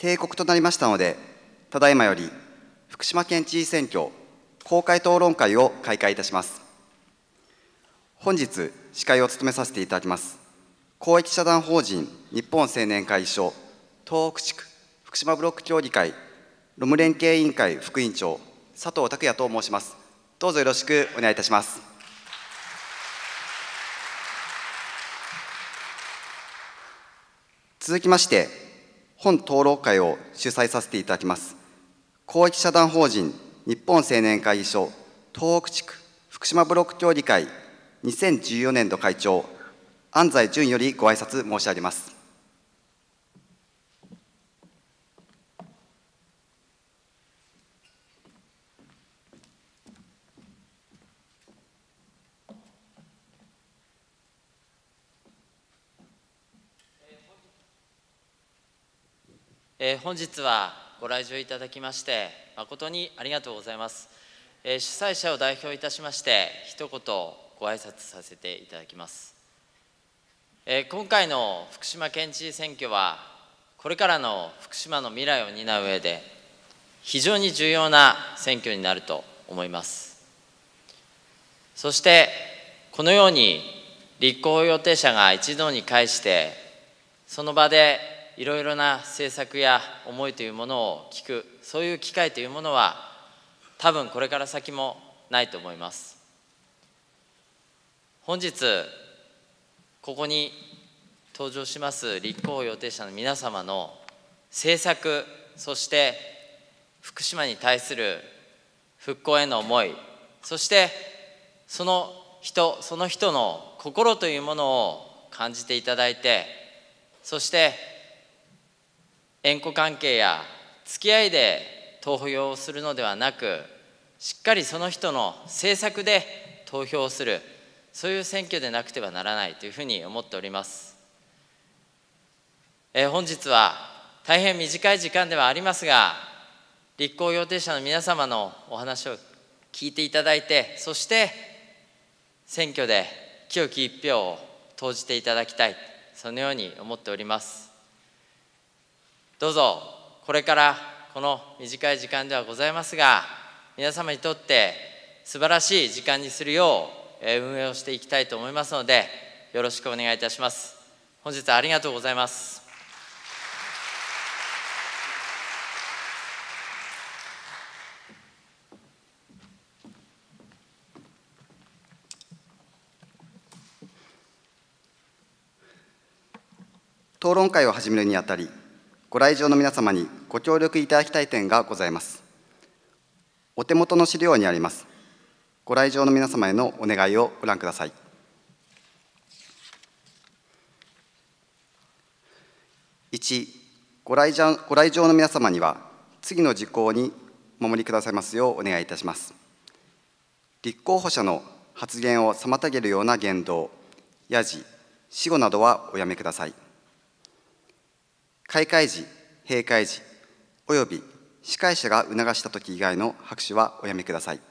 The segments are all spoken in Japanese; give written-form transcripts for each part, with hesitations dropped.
定刻となりましたので、ただいまより福島県知事選挙公開討論会を開会いたします。本日、司会を務めさせていただきます、公益社団法人日本青年会議所東北地区福島ブロック協議会労務連携委員会副委員長、佐藤拓也と申します。どうぞよろしくお願いいたします。続きまして、本討論会を主催させていただきます、公益社団法人日本青年会議所東北地区福島ブロック協議会2014年度会長、安西淳よりご挨拶申し上げます。 本日はご来場いただきまして誠にありがとうございます。主催者を代表いたしまして一言ご挨拶させていただきます。今回の福島県知事選挙はこれからの福島の未来を担う上で非常に重要な選挙になると思います。そしてこのように立候補予定者が一堂に会してその場でいろいろな政策や思いというものを聞く、そういう機会というものは多分これから先もないと思います。本日ここに登場します立候補予定者の皆様の政策、そして福島に対する復興への思い、そしてその人その人の心というものを感じていただいて、そして縁故関係や付き合いで投票をするのではなく、しっかりその人の政策で投票をする、そういう選挙でなくてはならないというふうに思っております。本日は大変短い時間ではありますが、立候補予定者の皆様のお話を聞いていただいて、そして選挙で清き一票を投じていただきたい、そのように思っております。どうぞこれからこの短い時間ではございますが、皆様にとって素晴らしい時間にするよう運営をしていきたいと思いますので、よろしくお願いいたします。本日はありがとうございます。 討論会を始めるにあたり、ご来場の皆様にご協力いただきたい点がございます。お手元の資料にあります、ご来場の皆様へのお願いをご覧ください。1、ご来場の皆様には、次の事項にお守りくださいますようお願いいたします。立候補者の発言を妨げるような言動、やじ、私語などはおやめください。開会時、閉会時、および司会者が促したとき以外の拍手はおやめください。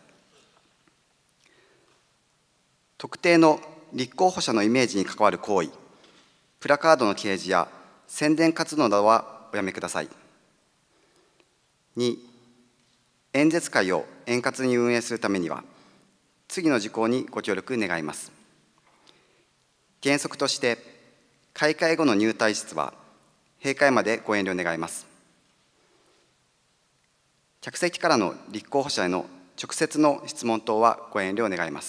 特定の立候補者のイメージに関わる行為、プラカードの掲示や宣伝活動などはおやめください。2、演説会を円滑に運営するためには、次の事項にご協力願います。原則として、開会後の入退室は、閉会までご遠慮願います。客席からの立候補者への直接の質問等はご遠慮願います。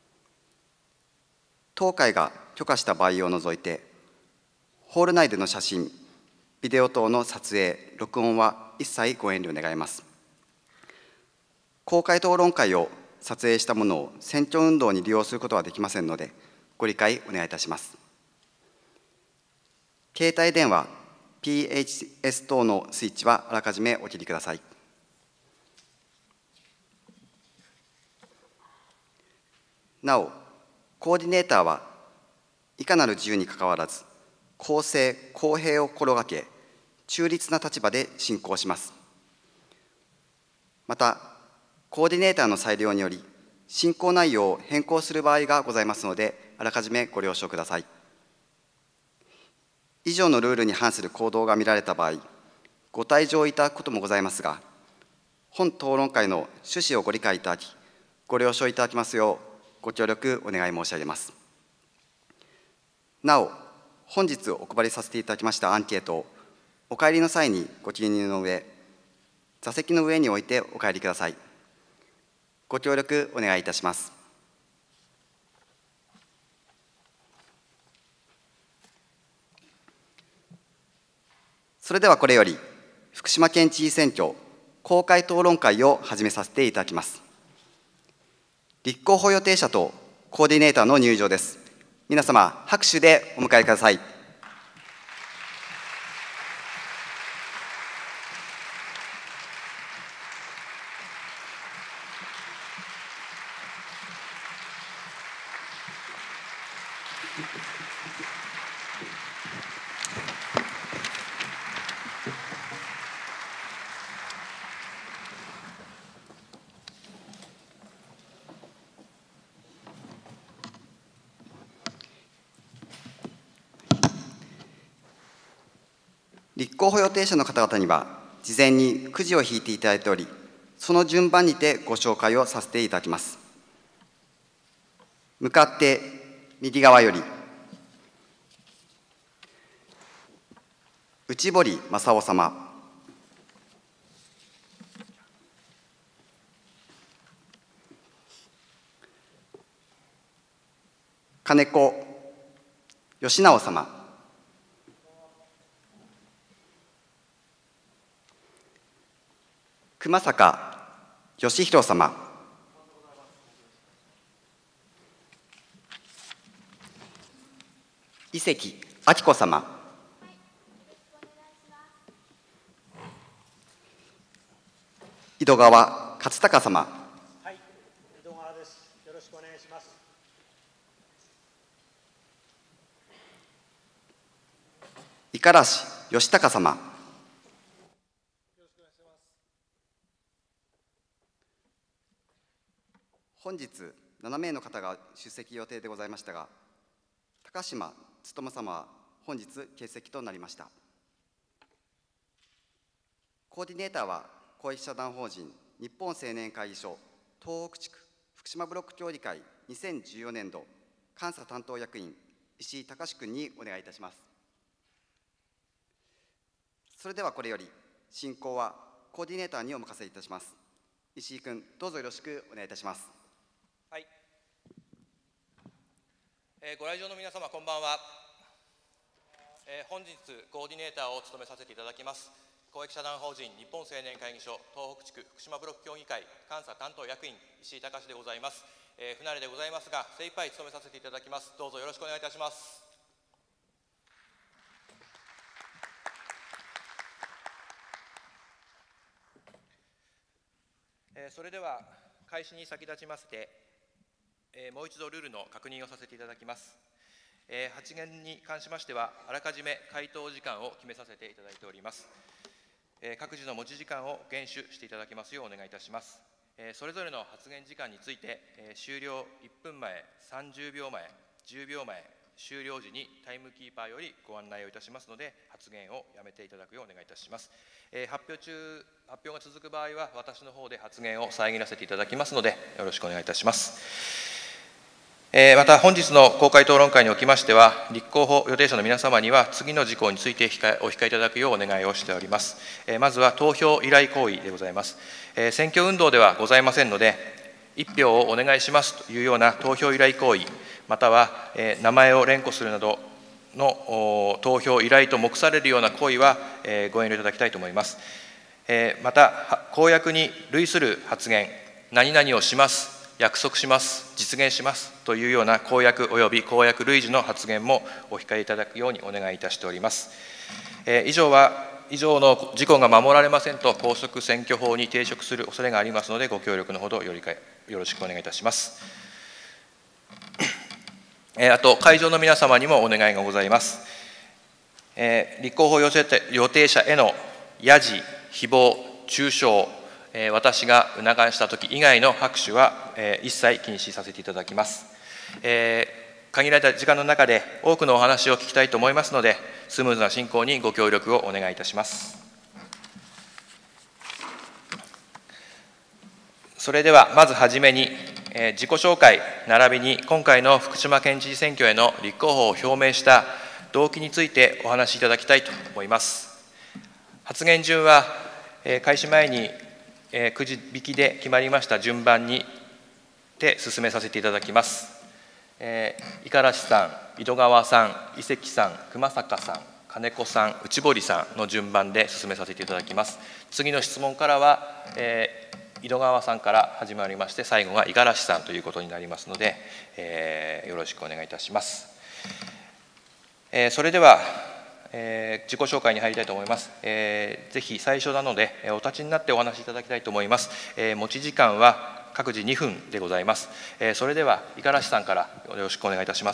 当会が許可した場合を除いて、ホール内での写真、ビデオ等の撮影、録音は一切ご遠慮願います。公開討論会を撮影したものを選挙運動に利用することはできませんので、ご理解お願いいたします。携帯電話、PHS 等のスイッチはあらかじめお切りください。なお、コーディネーターはいかなる自由にかかわらず、公正・公平を心がけ、中立な立場で進行します。また、コーディネーターの裁量により、進行内容を変更する場合がございますので、あらかじめご了承ください。以上のルールに反する行動が見られた場合、 ご退場いただくこともございますが、本討論会の趣旨をご理解いただき、ご了承いただきますよう、ご協力お願い申し上げます。なお、本日お配りさせていただきましたアンケートを、お帰りの際にご記入の上、座席の上に置いてお帰りください。ご協力お願いいたします。それではこれより、福島県知事選挙公開討論会を始めさせていただきます。立候補予定者とコーディネーターの入場です。皆様、拍手でお迎えください。立候補予定者の方々には、事前にくじを引いていただいており、その順番にてご紹介をさせていただきます。向かって右側より、内堀正夫様。金子義直様。熊坂義弘様。井関明子様。井戸川勝孝様。 はい、井戸川です。よろしくお願いします。 五十嵐義孝様。本日7名の方が出席予定でございましたが、高島勉様は本日欠席となりました。コーディネーターは公益社団法人日本青年会議所東北地区福島ブロック協議会2014年度監査担当役員石井隆君にお願いいたします。それではこれより進行はコーディネーターにお任せいたします。石井君、どうぞよろしくお願いいたします。 はい、ご来場の皆様こんばんは。本日コーディネーターを務めさせていただきます公益社団法人日本青年会議所東北地区福島ブロック協議会監査担当役員石井隆でございます。不慣れでございますが精一杯務めさせていただきます。どうぞよろしくお願いいたします。それでは開始に先立ちましてもう一度ルールの確認をさせていただきます。発言に関しましては、あらかじめ回答時間を決めさせていただいております。各自の持ち時間を厳守していただきますようお願いいたします。それぞれの発言時間について、終了1分前、30秒前、10秒前、終了時にタイムキーパーよりご案内をいたしますので、発言をやめていただくようお願いいたします。発表が続く場合は、私の方で発言を遮らせていただきますので、よろしくお願いいたします。また本日の公開討論会におきましては、立候補予定者の皆様には次の事項についてお控えいただくようお願いをしております。まずは投票依頼行為でございます。選挙運動ではございませんので、1票をお願いしますというような投票依頼行為、または名前を連呼するなどの投票依頼と目されるような行為はご遠慮いただきたいと思います。また、公約に類する発言、何々をします、約束します、実現しますというような公約及び公約類似の発言もお控えいただくようにお願いいたしております。以上の事項が守られませんと、公職選挙法に抵触する恐れがありますので、ご協力のほどよろしくお願いいたします。あと、会場の皆様にもお願いがございます。立候補予定者へのやじ、誹謗、中傷、私が促したとき以外の拍手は一切禁止させていただきます。限られた時間の中で多くのお話を聞きたいと思いますので、スムーズな進行にご協力をお願いいたします。 それではまずはじめに、自己紹介並びに今回の福島県知事選挙への立候補を表明した動機についてお話しいただきたいと思います。発言順は、開始前に、くじ引きで決まりました順番にて進めさせていただきます。五十嵐さん、井戸川さん、伊関さん、熊坂さん、金子さん、内堀さんの順番で進めさせていただきます。次の質問からは、井戸川さんから始まりまして、最後が五十嵐さんということになりますので、よろしくお願いいたします。それでは、自己紹介に入りたいと思います。ぜひ最初なので、お立ちになってお話しいただきたいと思います。持ち時間は各自2分でございます。それでは五十嵐さんからよろしくお願いいたします。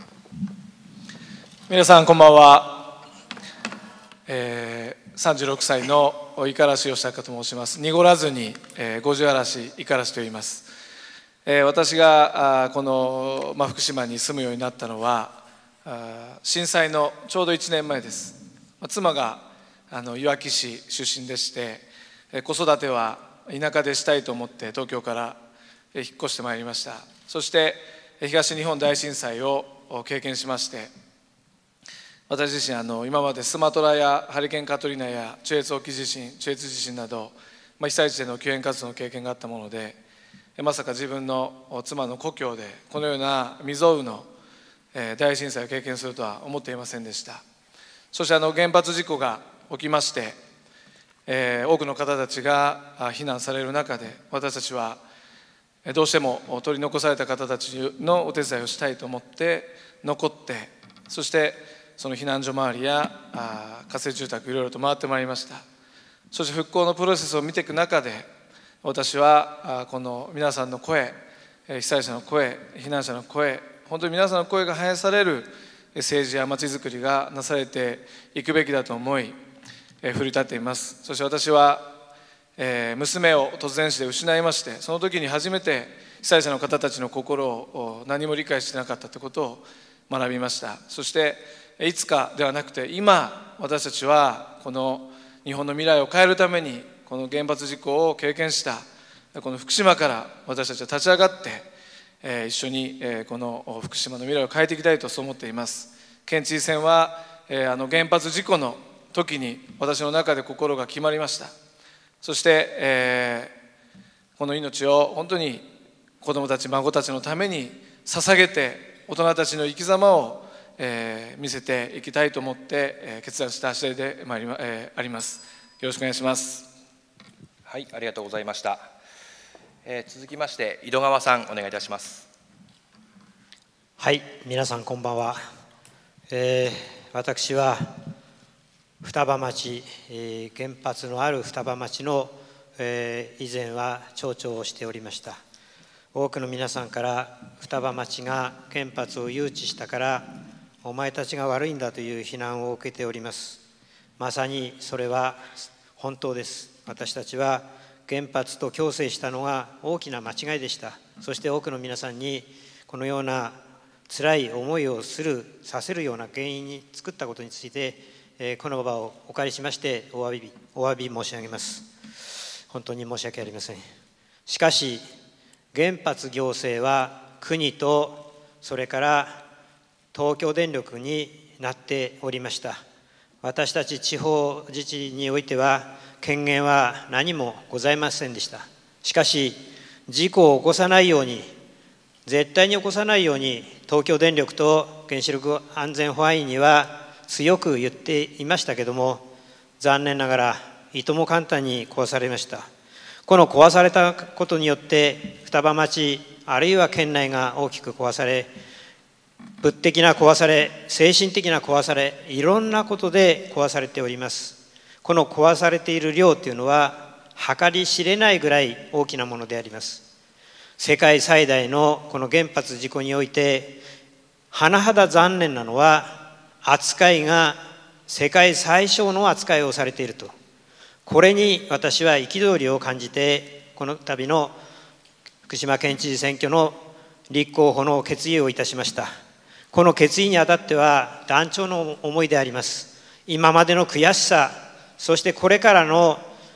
皆さんこんばんは。36歳の五十嵐義孝と申します。濁らずに五十嵐五十嵐と言います。私がこの福島に住むようになったのは震災のちょうど1年前です。妻がいわき市出身でして、子育ては田舎でしたいと思って東京から引っ越してまいりました。そして東日本大震災を経験しまして、私自身今までスマトラやハリケーンカトリナや中越沖地震、中越地震など、被災地での救援活動の経験があったもので、まさか自分の妻の故郷でこのような未曾有の大震災を経験するとは思っていませんでした。そして原発事故が起きまして、多くの方たちが避難される中で、私たちはどうしても取り残された方たちのお手伝いをしたいと思って残って、そしてその避難所周りや仮設住宅いろいろと回ってまいりました。そして復興のプロセスを見ていく中で、私はこの皆さんの声、被災者の声、避難者の声、本当に皆さんの声が反映される政治やまちづくりがなされていくべきだと思い、奮い立っています。そして私は娘を突然死で失いまして、その時に初めて被災者の方たちの心を何も理解してなかったということを学びました。そしていつかではなくて今、私たちはこの日本の未来を変えるために、この原発事故を経験したこの福島から私たちは立ち上がって一緒にこの福島の未来を変えていきたいとそう思っています。県知事選は原発事故の時に私の中で心が決まりました。そしてこの命を本当に子どもたち孫たちのために捧げて、大人たちの生き様を見せていきたいと思って決断した次第であります。よろしくお願いします。 はい、ありがとうございました。続きまして井戸川さんお願いいたします。 はい、皆さんこんばんは。私は双葉町、原発のある双葉町の、以前は町長をしておりました。多くの皆さんから双葉町が原発を誘致したからお前たちが悪いんだという非難を受けております。まさにそれは本当です。私たちは原発と共生したのが大きな間違いでした。そして多くの皆さんにこのような辛い思いをさせるような原因に作ったことについて、この場をお借りしましてお詫び申し上げます。本当に申し訳ありません。しかし原発行政は国とそれから東京電力になっておりました。私たち地方自治においては権限は何もございませんでした。しかし事故を起こさないように、絶対に起こさないように東京電力と原子力安全保安院には強く言っていましたけども、残念ながらいとも簡単に壊されました。この壊されたことによって双葉町あるいは県内が大きく壊され、物的な壊され、精神的な壊され、いろんなことで壊されております。この壊されている量というのは計り知れないぐらい大きなものであります。世界最大のこの原発事故において甚だ残念なのは、扱いが世界最小の扱いをされていると。これに私は憤りを感じて、この度の福島県知事選挙の立候補の決意をいたしました。この決意にあたっては断腸の思いであります。今までの悔しさ、そしてこれからの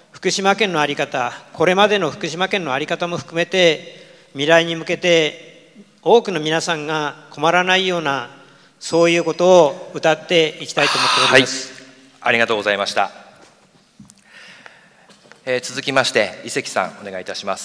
福島県の在り方、これまでの福島県の在り方も含めて、未来に向けて多くの皆さんが困らないような、そういうことを謳っていきたいと思っております。 はい、ありがとうございました。続きまして伊関さん、お願いいたします。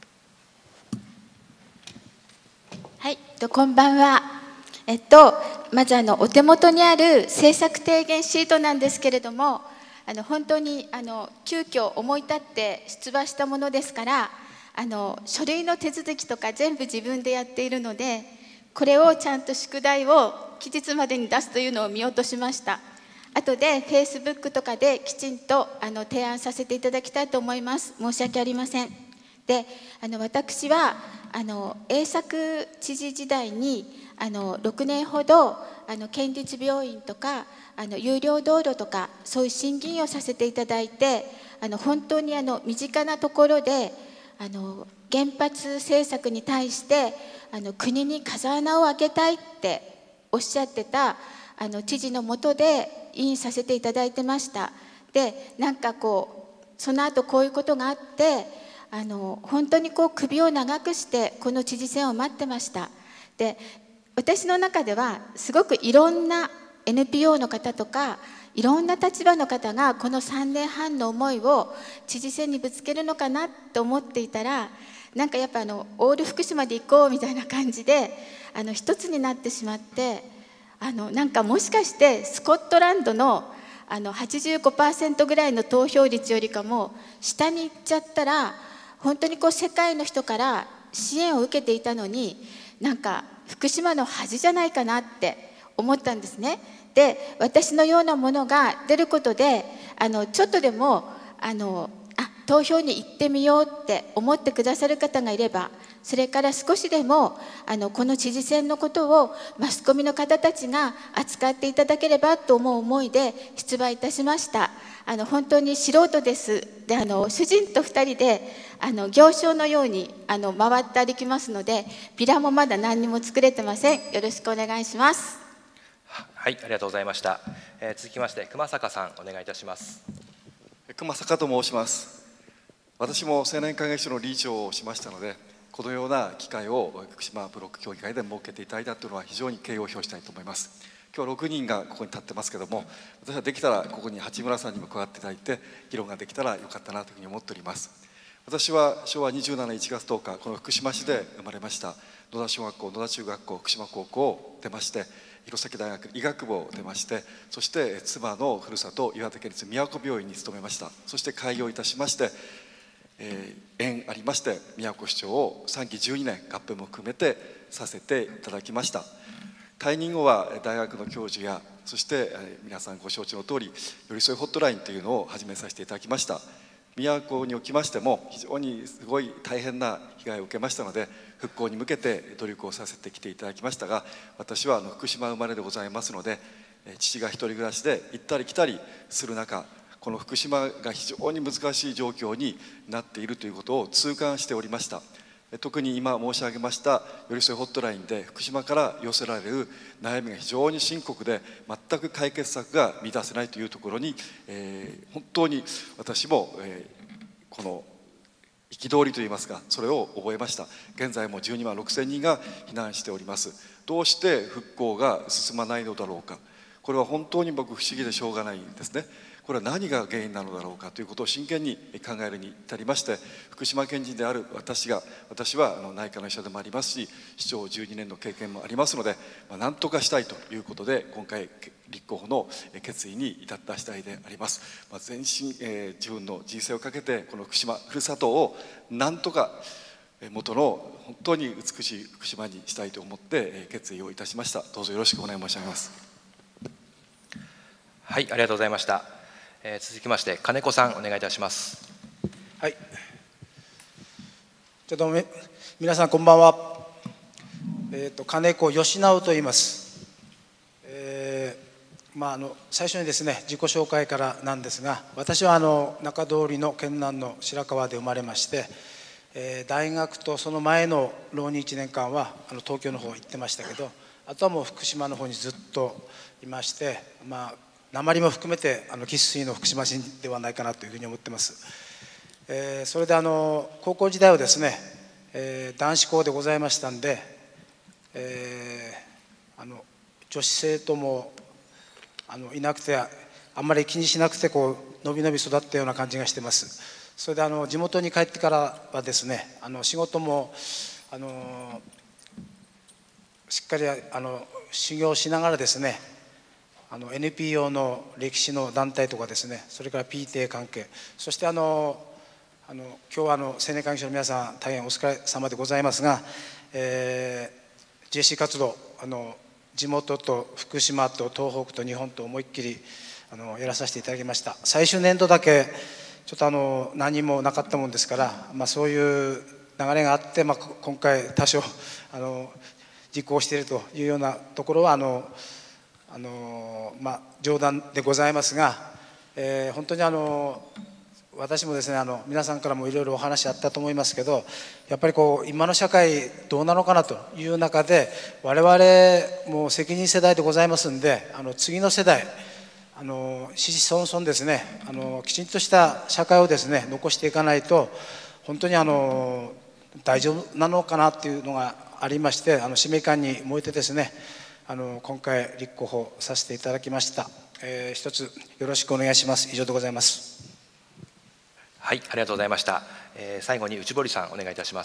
はい、こんばんは。まずお手元にある政策提言シートなんですけれども、本当に急遽思い立って出馬したものですから、書類の手続きとか全部自分でやっているので、これをちゃんと宿題を期日までに出すというのを見落としました。後で Facebook とかできちんと提案させていただきたいと思います。申し訳ありません。で、私は栄作知事時代に6年ほど県立病院とか有料道路とかそういう審議員をさせていただいて、本当に身近なところで原発政策に対して国に風穴を開けたいっておっしゃってた知事の下で委員させていただいてました。で、なんかその後こういうことがあって本当に首を長くしてこの知事選を待ってました。で、私の中ではすごくいろんな NPO の方とかいろんな立場の方がこの3年半の思いを知事選にぶつけるのかなと思っていたら、なんかやっぱオール福島で行こうみたいな感じで一つになってしまって、なんかもしかしてスコットランドの85% ぐらいの投票率よりかも下に行っちゃったら、本当に世界の人から支援を受けていたのに、なんか福島の恥じゃないかなって思ったんですね。で、私のようなものが出ることでちょっとでも投票に行ってみようって思ってくださる方がいれば、それから少しでもこの知事選のことをマスコミの方たちが扱っていただければと思う思いで出馬いたしました。本当に素人です。で、主人と2人で行商のように回って歩きますので、ビラもまだ何にも作れてません。よろしくお願いします。 はい、ありがとうございました。続きまして熊坂さん、お願いいたします。 熊坂と申します。私も青年会議所の理事長をしましたので、このような機会を福島ブロック協議会で設けていただいたというのは非常に敬意を表したいと思います。今日は6人がここに立ってますけども、私はできたらここに八村さんにも加わっていただいて議論ができたらよかったなというふうに思っております。私は昭和27年1月10日この福島市で生まれました。野田小学校、野田中学校、福島高校を出まして、弘前大学医学部を出まして、そして妻のふるさと岩手県立宮古病院に勤めました。そして開業いたしまして、縁ありまして宮古市長を3期12年合併も含めてさせていただきました。退任後は大学の教授や、そして皆さんご承知の通り寄り添いホットラインというのを始めさせていただきました。宮古におきましても非常にすごい大変な被害を受けましたので、復興に向けて努力をさせてきていただきましたが、私は福島生まれでございますので、父が一人暮らしで行ったり来たりする中、この福島が非常に難しい状況になっているということを痛感しておりました。特に今申し上げました寄り添いホットラインで福島から寄せられる悩みが非常に深刻で、全く解決策が見出せないというところに、本当に私も、この憤りといいますか、それを覚えました。現在も12万6千人が避難しております。どうして復興が進まないのだろうか。これは本当に僕不思議でしょうがないんですね。これは何が原因なのだろうかということを真剣に考えるに至りまして、福島県人である私は内科の医者でもありますし、市長12年の経験もありますので、何とかしたいということで今回立候補の決意に至った次第であります。全身、自分の人生をかけてこの福島ふるさとを何とか元の本当に美しい福島にしたいと思って決意をいたしました。どうぞよろしくお願い申し上げます。 はい、ありがとうございました。続きまして金子さん、お願いいたします。 はい、ちょっと皆さんこんばんは。金子義直と言います。最初にですね、自己紹介からなんですが、私は中通りの県南の白川で生まれまして、大学とその前の浪人1年間は東京の方行ってましたけど、あとはもう福島の方にずっといまして、 鉛も含めて生粋の福島人ではないかなというふうに思ってます。それで高校時代はですね、男子校でございましたんで、女子生徒もいなくて、あんまり気にしなくてこうのびのび育ったような感じがしてます。それで地元に帰ってからはですね、仕事もしっかり修行しながらですね、NPO の歴史の団体とかですね、それから PTA 関係、そして今日は青年会議所の皆さん大変お疲れ様でございますが、JC 活動地元と福島と東北と日本と思いっきりやらさせていただきました。最終年度だけちょっと何もなかったもんですから、そういう流れがあって、今回多少実行しているというようなところは冗談でございますが、本当に私もですね、皆さんからもいろいろお話あったと思いますけど、やっぱり今の社会どうなのかなという中で、我々もう責任世代でございますんで、次の世代子々孫々ですね、きちんとした社会をですね残していかないと、本当に大丈夫なのかなというのがありまして、使命感に燃えてですね、今回立候補させていただきました。一つよろしくお願いします。以上でございます。 はい、ありがとうございました。最後に内堀さんお願いいたします。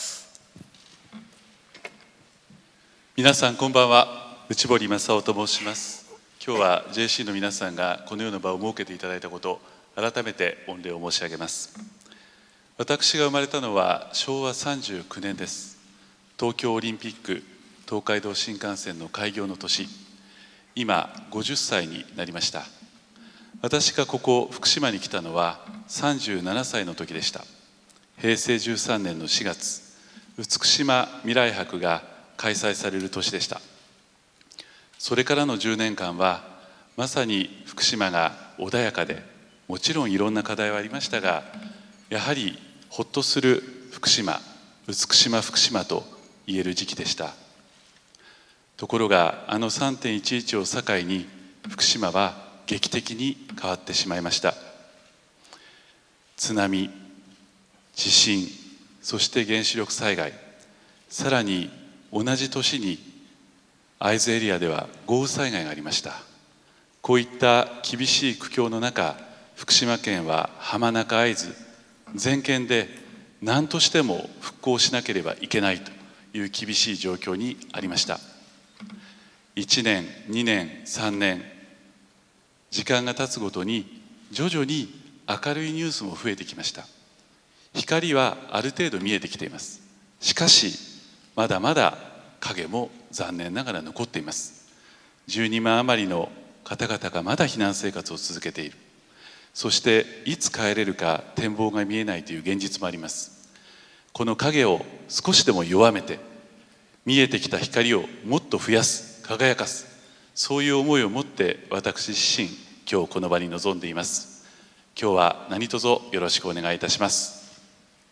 皆さんこんばんは、内堀正夫と申します。今日は JC の皆さんがこのような場を設けていただいたことを改めて御礼を申し上げます。私が生まれたのは昭和39年です。東京オリンピック東海道新幹線の開業の年、今50歳になりました。私がここ福島に来たのは37歳の時でした。平成13年の4月、厳島未来博が開催される年でした。それからの10年間はまさに福島が穏やかで、もちろんいろんな課題はありましたが、やはりほっとする福島、美島福島と言える時期でした。ところが3.11 を境に福島は劇的に変わってしまいました。津波、地震、そして原子力災害、さらに同じ年に会津エリアでは豪雨災害がありました。こういった厳しい苦境の中、福島県は浜中会津全県で何としても復興しなければいけないという厳しい状況にありました。1年、2年、3年、時間が経つごとに徐々に明るいニュースも増えてきました。光はある程度見えてきています。しかしまだまだ影も残念ながら残っています。12万余りの方々がまだ避難生活を続けている。そしていつ帰れるか展望が見えないという現実もあります。この影を少しでも弱めて、見えてきた光をもっと増やす、輝かす、そういう思いを持って私自身今日この場に臨んでいます。今日は何卒よろしくお願いいたします。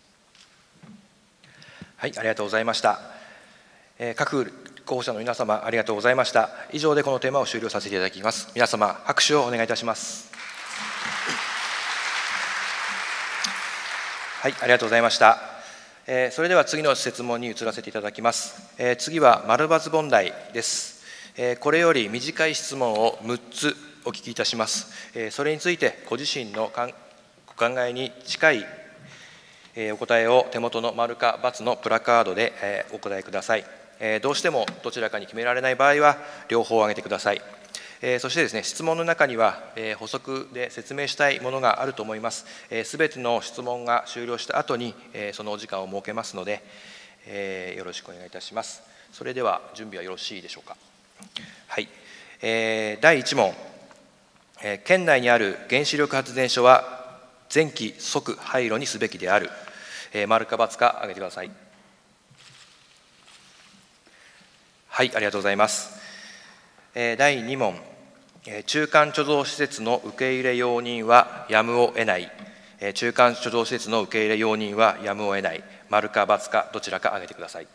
はい、ありがとうございました。各候補者の皆様ありがとうございました。以上でこのテーマを終了させていただきます。皆様拍手をお願いいたします。はい、ありがとうございました。それでは次の質問に移らせていただきます。次は丸抜問題です。これより短い質問を6つお聞きいたします。それについてご自身のお考えに近いお答えを手元の丸か×のプラカードでお答えください。どうしてもどちらかに決められない場合は両方挙げてください。そしてですね、質問の中には補足で説明したいものがあると思います。すべての質問が終了した後にそのお時間を設けますので、よろしくお願いいたします。それでは準備はよろしいでしょうか。はい。第1問、県内にある原子力発電所は前期即廃炉にすべきである。丸か×か挙げてください。はい、ありがとうございます。第2問、中間貯蔵施設の受け入れ容認はやむを得ない。中間貯蔵施設の受け入れ容認はやむを得ない。丸か×かどちらか挙げてください。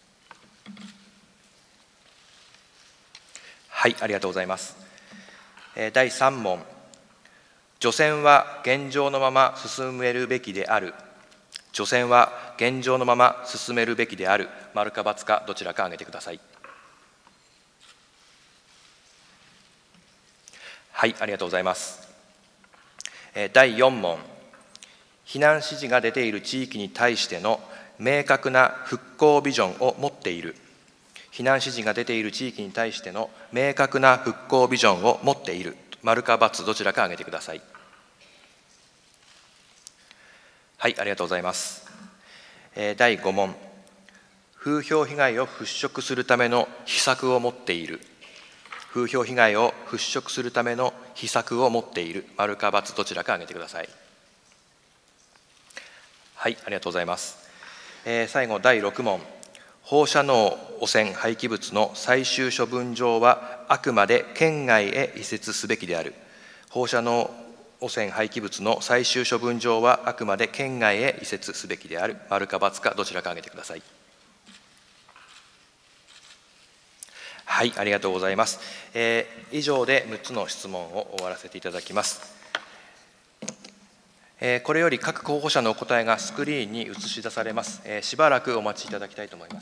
はい、ありがとうございます。 第3問、除染は現状のまま進めるべきである。除染は現状のまま進めるべきである。丸か×かどちらか挙げてください。はい、ありがとうございます。第4問、避難指示が出ている地域に対しての明確な復興ビジョンを持っている。避難指示が出ている地域に対しての明確な復興ビジョンを持っている。丸か×どちらか挙げてください。はい、ありがとうございます。第5問、風評被害を払拭するための秘策を持っている。風評被害を払拭するための秘策を持っている。丸か×どちらか挙げてください。はい、ありがとうございます。最後、第6問、放射能汚染廃棄物の最終処分場はあくまで県外へ移設すべきである。放射能汚染廃棄物の最終処分場はあくまで県外へ移設すべきである。丸か×かどちらか挙げてください。はい、ありがとうございます。以上で6つの質問を終わらせていただきます。これより各候補者のお答えがスクリーンに映し出されます。しばらくお待ちいただきたいと思います。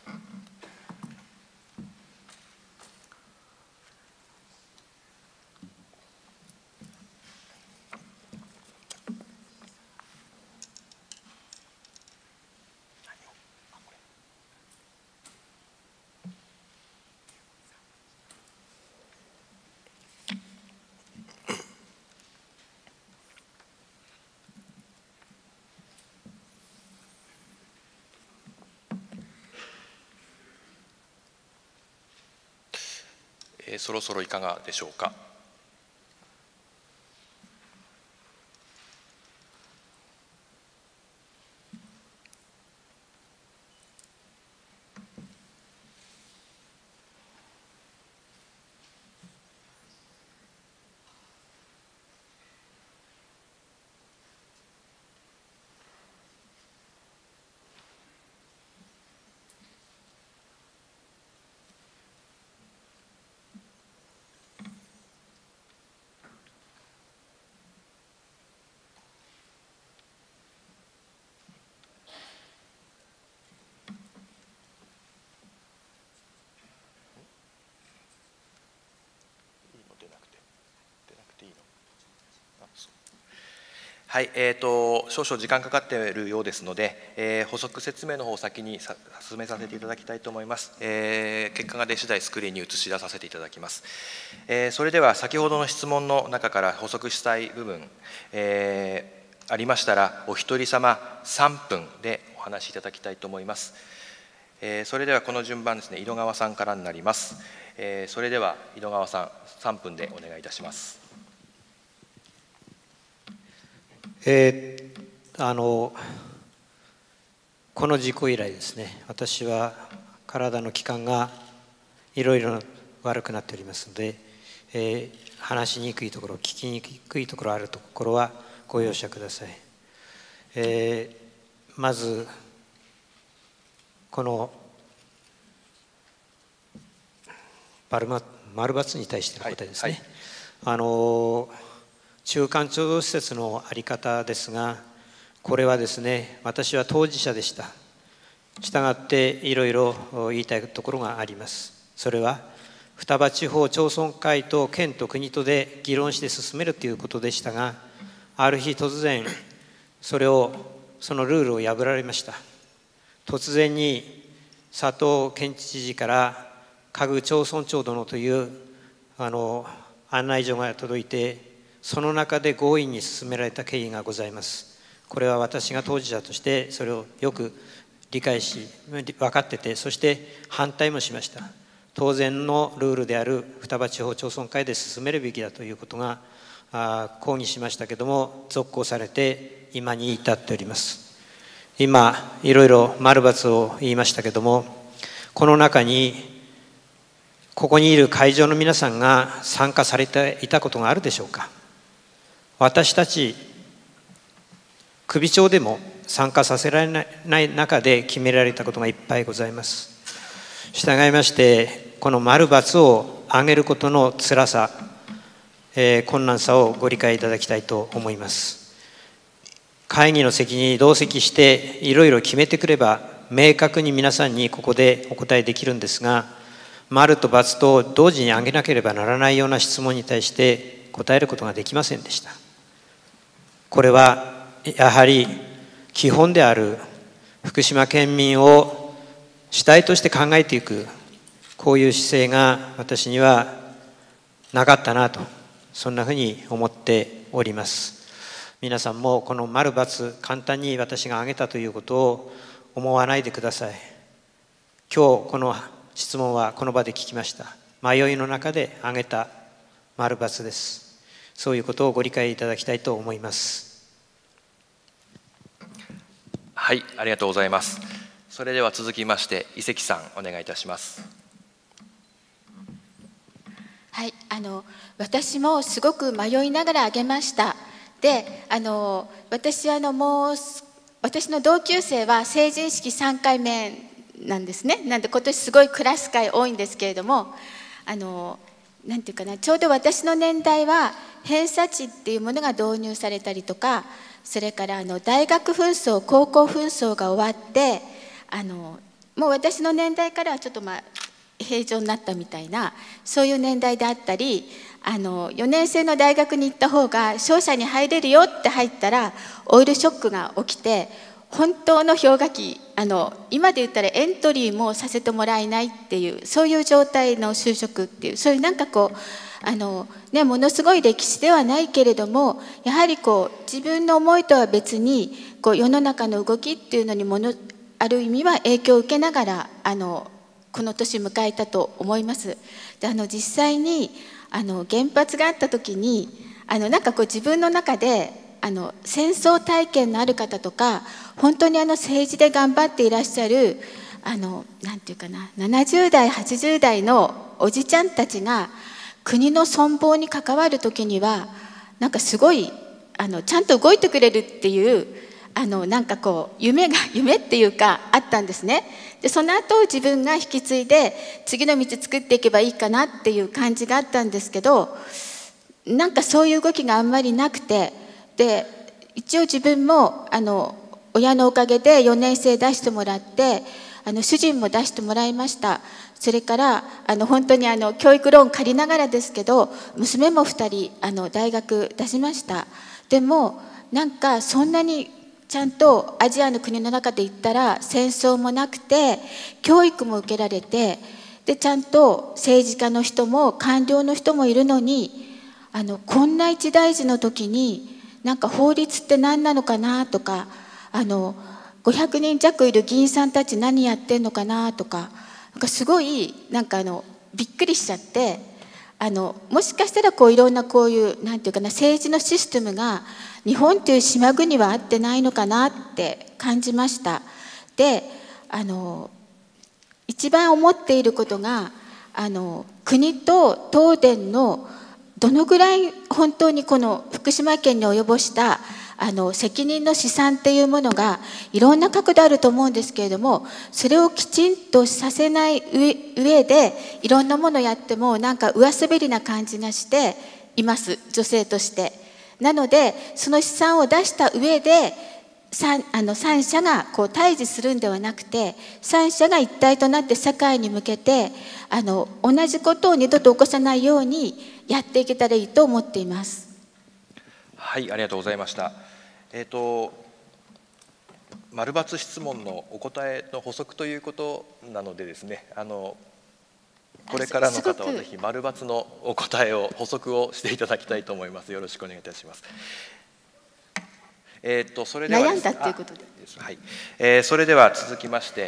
そろそろいかがでしょうか。はい、少々時間かかっているようですので、補足説明の方を先に進めさせていただきたいと思います。結果が出次第スクリーンに映し出させていただきます。それでは先ほどの質問の中から補足したい部分、ありましたら、お一人様3分でお話しいただきたいと思います。それではこの順番ですね、井戸川さんからになります。それでは井戸川さん、3分でお願いいたします。 この事故以来ですね、私は体の器官がいろいろ悪くなっておりますので、話しにくいところ、聞きにくいところあるところはご容赦ください。まずこの丸×に対しての答えですね。中間貯蔵施設の在り方ですが、これはですね、私は当事者でした。したがっていろいろ言いたいところがあります。それは双葉地方町村会と県と国とで議論して進めるということでしたが、ある日突然そのルールを破られました。突然に佐藤県知事から家具町村長殿という案内状が届いて、その中で強引に進められた経緯がございます。これは私が当事者としてそれをよく理解し、分かってて、そして反対もしました。当然のルールである双葉地方町村会で進めるべきだということが抗議しましたけども、続行されて今に至っております。今いろいろ丸×を言いましたけども、この中にここにいる会場の皆さんが参加されていたことがあるでしょうか。私たち首長でも参加させられない中で決められたことがいっぱいございます。従いまして、この丸×を上げることの辛さ、 困難さをご理解いただきたいと思います。会議の席に同席していろいろ決めてくれば明確に皆さんにここでお答えできるんですが、丸と×と同時に挙げなければならないような質問に対して答えることができませんでした。これはやはり基本である福島県民を主体として考えていく、こういう姿勢が私にはなかったなと、そんなふうに思っております。皆さんもこの丸×簡単に私が挙げたということを思わないでください。今日この質問はこの場で聞きました。迷いの中で挙げた丸×です。そういうことをご理解いただきたいと思います。 はい、ありがとうございます。それでは続きまして伊関さんお願いいたします。 はい、私もすごく迷いながら挙げました。で、私の同級生は成人式3回目なんですね。なんで今年すごいクラス会多いんですけれども、なんていうかな、ちょうど私の年代は偏差値っていうものが導入されたりとか、それから大学紛争、高校紛争が終わって、もう私の年代からはちょっと平常になったみたいな、そういう年代であったり、4年生の大学に行った方が商社に入れるよって入ったらオイルショックが起きて、本当の氷河期、今で言ったらエントリーもさせてもらえないっていう、そういう状態の就職っていう、そういうなんかこうものすごい歴史ではないけれども、やはりこう自分の思いとは別にこう世の中の動きっていうのにある意味は影響を受けながらこの年迎えたと思います。で実際に原発があった時になんかこう自分の中で戦争体験のある方とか、本当に政治で頑張っていらっしゃるなんていうかな、70代80代のおじちゃんたちが国の存亡に関わる時にはなんかすごいちゃんと動いてくれるっていうなんかこう夢っていうかあったんですね。でその後自分が引き継いで次の道作っていけばいいかなっていう感じがあったんですけど、なんかそういう動きがあんまりなくて、で一応自分も親のおかげで4年生出してもらって、主人も出してもらいました。それから本当に教育ローン借りながらですけど、娘も2人大学出しました。でもなんかそんなにちゃんとアジアの国の中で言ったら戦争もなくて教育も受けられて、でちゃんと政治家の人も官僚の人もいるのに、こんな一大事の時になんか法律って何なのかなとか、500人弱いる議員さんたち何やってんのかなとか、なんかすごいなんかびっくりしちゃって、もしかしたらこういろんなこういうなんていうかな、政治のシステムが日本という島国は合ってないのかなって感じました。で一番思っていることが国と東電のどのぐらい本当にこの福島県に及ぼした責任の試算っていうものがいろんな角度あると思うんですけれども、それをきちんとさせない上でいろんなものをやってもなんか上滑りな感じがしています、女性として。なのでその試算を出した上で3者がこう対峙するんではなくて、3者が一体となって社会に向けて同じことを二度と起こさないようにやっていけたらいいと思っています。 はい、ありがとうございました。丸×質問のお答えの補足ということなのでですね、これからの方はぜひ丸×のお答えを補足をしていただきたいと思います。よろしくお願いいたします。それでは悩んだということで、 はい、それでは続きまして、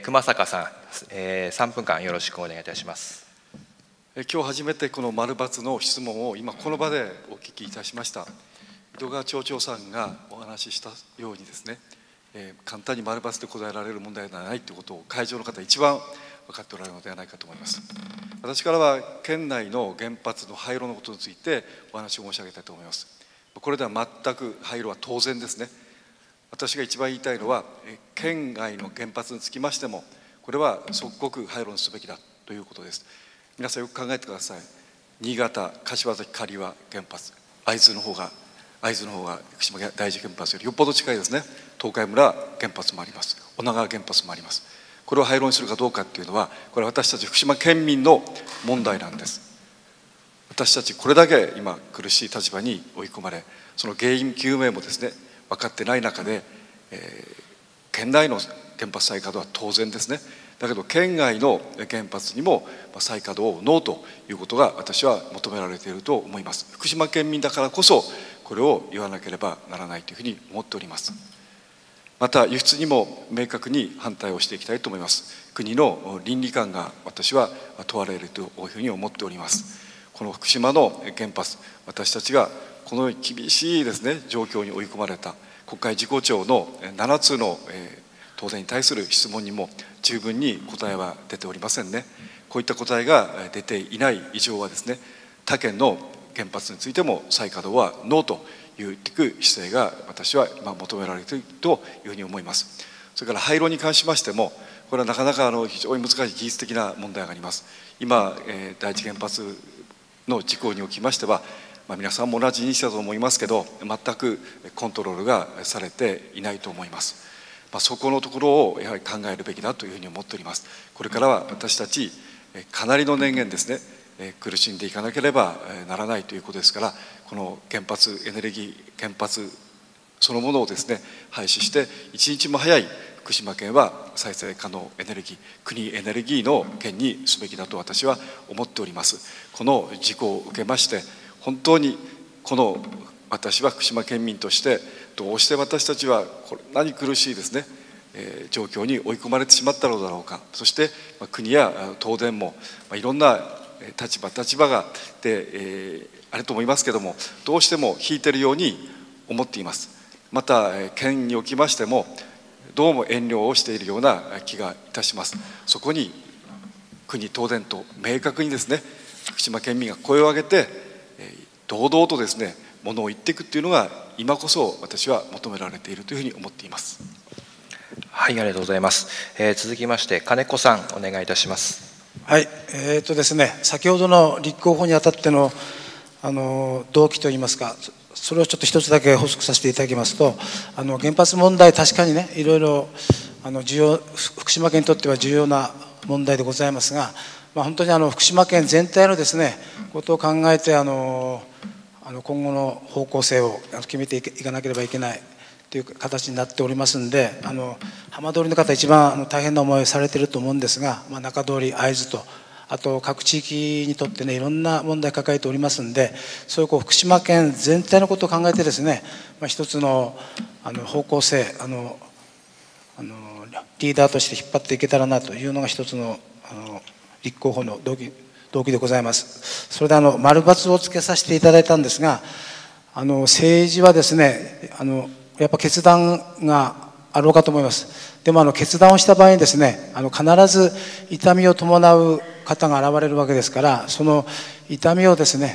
熊坂さん、3分間よろしくお願いいたします。 今日初めてこの丸×の質問を今この場でお聞きいたしました。井戸川町長さんがお話ししたようにですね、簡単に丸×で答えられる問題ではないということを会場の方一番分かっておられるのではないかと思います。私からは県内の原発の廃炉のことについてお話を申し上げたいと思います。これでは全く廃炉は当然ですね。私が一番言いたいのは県外の原発につきましてもこれは即刻廃炉にすべきだということです。皆さんよく考えてください。 新潟、柏崎刈羽原発、会津の方が福島第一原発よりよっぽど近いですね。東海村原発もあります。女川原発もあります。これを廃炉にするかどうかっていうのは、これは私たち福島県民の問題なんです。私たちこれだけ今苦しい立場に追い込まれ、その原因究明もですね分かってない中で、県内の原発再稼働は当然ですね。だけど県外の原発にも再稼働をノーということが私は求められていると思います。福島県民だからこそこれを言わなければならないというふうに思っております。また輸出にも明確に反対をしていきたいと思います。国の倫理観が私は問われるというふうに思っております。この福島の原発、私たちがこの厳しいですね状況に追い込まれた国会事項庁の7つの答弁に対する質問にも十分に答えは出ておりませんね。こういった答えが出ていない以上はですね、他県の原発についても再稼働はノーという姿勢が私は今求められているというふうに思います。それから廃炉に関しましても、これはなかなか非常に難しい技術的な問題があります。今第一原発の事項におきましては、皆さんも同じ認識だと思いますけど、全くコントロールがされていないと思います。そこのところをやはり考えるべきだというふうに思っております。これからは私たちかなりの年限ですね、苦しんでいかなければならないということですから、この原発エネルギー、原発そのものをですね廃止して、一日も早い福島県は再生可能エネルギー、国エネルギーの県にすべきだと私は思っております。この事故を受けまして、本当にこの私は福島県民としてどうして私たちはこんなに苦しいですね、状況に追い込まれてしまったのだろうか。そして国や東電もいろんな立場があると思いますけれども、どうしても引いているように思っています。また県におきましてもどうも遠慮をしているような気がいたします。そこに国、東電と明確にですね福島県民が声を上げて堂々とですねものを言っていくっていうのが今こそ私は求められているというふうに思っています。 はい、ありがとうございます。続きまして金子さんお願いいたします。 はい、ですね、先ほどの立候補にあたっての動機といいますか、それをちょっと一つだけ補足させていただきますと、原発問題、確かにねいろいろ福島県にとっては重要な問題でございますが、本当に福島県全体のですねことを考えて今後の方向性を決めていかなければいけないという形になっておりますので、浜通りの方一番大変な思いをされていると思うんですが、中通り、会津とあと各地域にとってねいろんな問題を抱えておりますので、そういう福島県全体のことを考えてですね、一つの方向性リーダーとして引っ張っていけたらなというのが一つの立候補の動機でございます。それで丸×をつけさせていただいたんですが、政治はですねやっぱ決断があろうかと思います。でも決断をした場合にですね必ず痛みを伴う方が現れるわけですから、その痛みをですね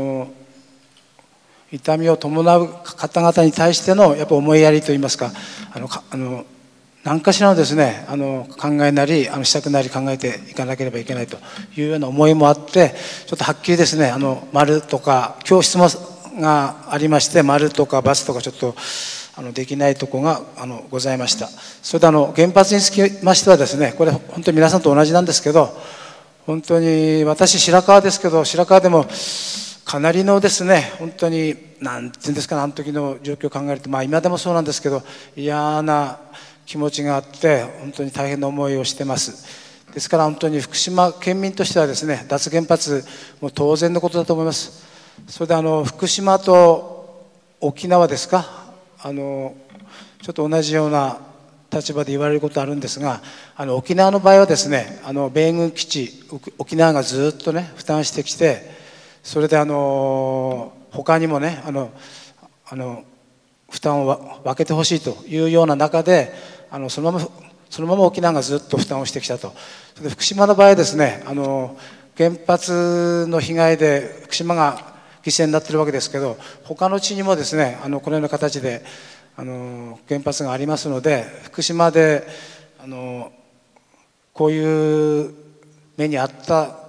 痛みを伴う方々に対してのやっぱ思いやりといいますか、何かしらのですね考えなり施策なり考えていかなければいけないというような思いもあって、ちょっとはっきりですね丸とか今日質問がありまして、丸とか×とかちょっとできないところがございました。それで原発につきましてはですね、これ本当に皆さんと同じなんですけど、本当に私白川ですけど、白川でもかなりのですね本当に何て言うんですか、あの時の状況を考えると今でもそうなんですけど嫌な気持ちがあって本当に大変な思いをしてます。ですから本当に福島県民としてはですね脱原発も当然のことだと思います。それで福島と沖縄ですか、ちょっと同じような立場で言われることあるんですが、沖縄の場合はですね米軍基地沖縄がずっとね負担してきて、それで他にもね負担を分けてほしいというような中でそのまま沖縄がずっと負担をしてきたと。それで福島の場合はですね原発の被害で福島が犠牲になっているわけですけど、他の地にもですねこのような形で原発がありますので、福島でこういう目にあった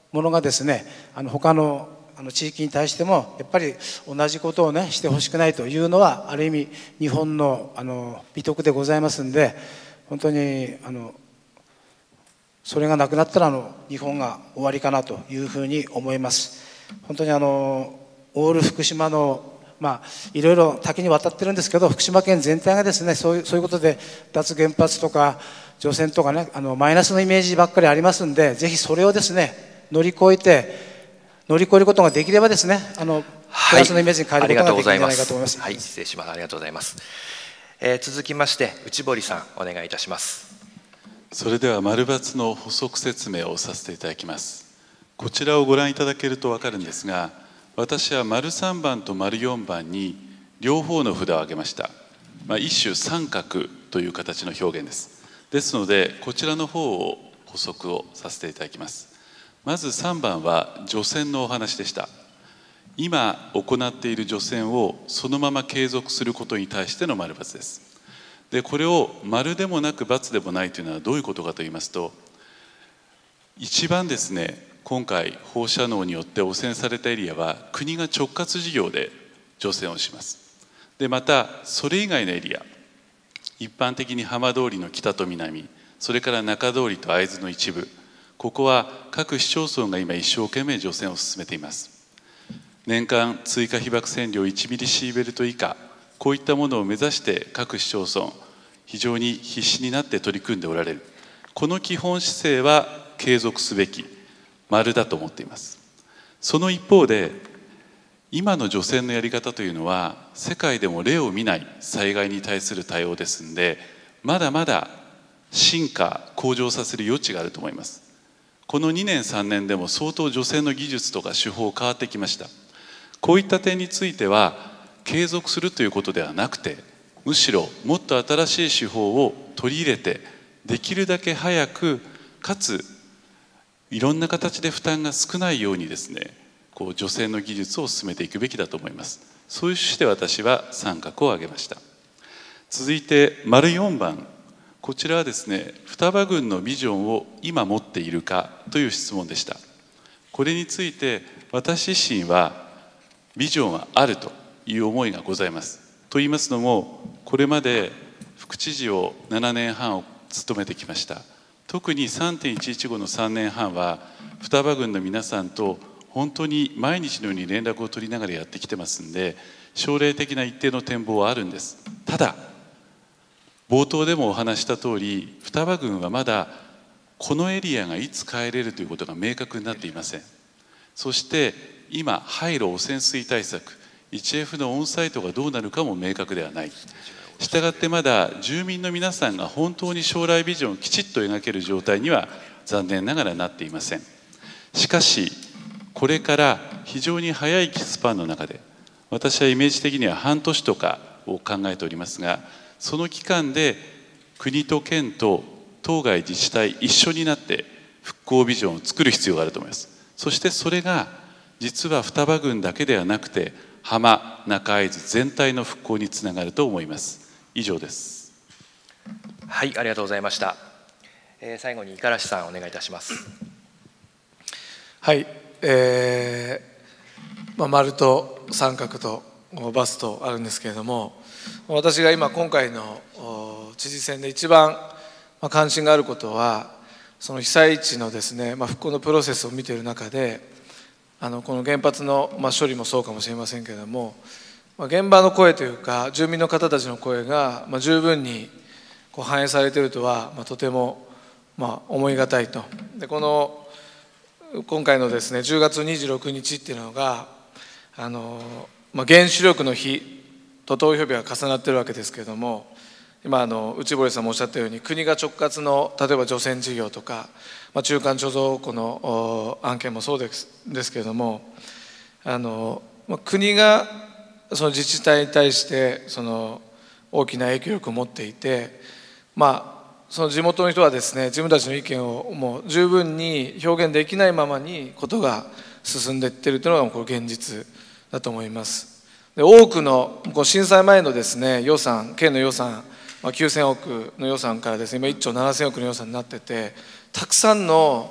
ものがですね、他の地域に対してもやっぱり同じことをねしてほしくないというのはある意味日本の美徳でございますんで、本当にそれがなくなったら日本が終わりかなというふうに思います。本当にオール福島のいろいろ多岐にわたってるんですけど、福島県全体がですねそういうことで脱原発とか除染とかねマイナスのイメージばっかりありますんで、ぜひそれをですね乗り越えることができればですねプラスのイメージに変えることができるんじゃないかと思います。 はい、失礼します。ありがとうございます。続きまして内堀さんお願いいたします。 それでは丸×の補足説明をさせていただきます。こちらをご覧いただけると分かるんですが、私は丸3番と丸4番に両方の札を挙げました。一種三角という形の表現です。ですのでこちらの方を補足をさせていただきます。まず3番は除染のお話でした。今行っている除染をそのまま継続することに対しての丸×です。でこれを丸でもなく×でもないというのはどういうことかといいますと、一番ですね今回放射能によって汚染されたエリアは国が直轄事業で除染をします。でまたそれ以外のエリア、一般的に浜通りの北と南、それから中通りと会津の一部、ここは各市町村が今一生懸命除染を進めています。年間追加被曝線量1ミリシーベルト以下、こういったものを目指して各市町村非常に必死になって取り組んでおられる。この基本姿勢は継続すべき丸だと思っています。その一方で今の除染のやり方というのは世界でも例を見ない災害に対する対応ですので、まだまだ進化向上させる余地があると思います。この2年3年でも相当除染の技術とか手法変わってきました。こういった点については継続するということではなくて、むしろもっと新しい手法を取り入れてできるだけ早くかついろんな形で負担が少ないようにですね、除染の技術を進めていくべきだと思います。そういう趣旨で私は三角を挙げました。続いて丸4番、こちらはですね双葉郡のビジョンを今持っているかという質問でした。これについて私自身はビジョンはあるという思いがございます。と言いますのも、これまで副知事を7年半を務めてきました。特に 3.115 の3年半は双葉郡の皆さんと本当に毎日のように連絡を取りながらやってきてますんで、将来的な一定の展望はあるんです。ただ冒頭でもお話した通り、双葉郡はまだこのエリアがいつ帰れるということが明確になっていません。そして今廃炉汚染水対策 1F のオンサイトがどうなるかも明確ではない。したがってまだ住民の皆さんが本当に将来ビジョンをきちっと描ける状態には残念ながらなっていません。しかしこれから非常に早いスパンの中で、私はイメージ的には半年とかを考えておりますが、その期間で国と県と当該自治体一緒になって復興ビジョンを作る必要があると思います。そしてそれが実は双葉郡だけではなくて浜中会津全体の復興につながると思います。以上です。 はい、ありがとうございました。最後に五十嵐さんお願いいたします。 はい、丸と三角とバスとあるんですけれども、私が今回の知事選で一番関心があることは、その被災地のですね、復興のプロセスを見ている中で、この原発の処理もそうかもしれませんけれども、現場の声というか住民の方たちの声が十分に反映されているとはとても思い難いと。で今回のですね10月26日っていうのが原子力の日と投票日が重なっているわけですけれども、今内堀さんもおっしゃったように国が直轄の例えば除染事業とか、中間貯蔵庫の案件もそうですけれども、国がその自治体に対してその大きな影響力を持っていて、その地元の人はですね自分たちの意見をもう十分に表現できないままにことが進んでいっているというのがこれ現実だと思います。で多くの震災前のですね予算、県の予算9000億の予算からですね今1兆7000億の予算になってて、たくさんの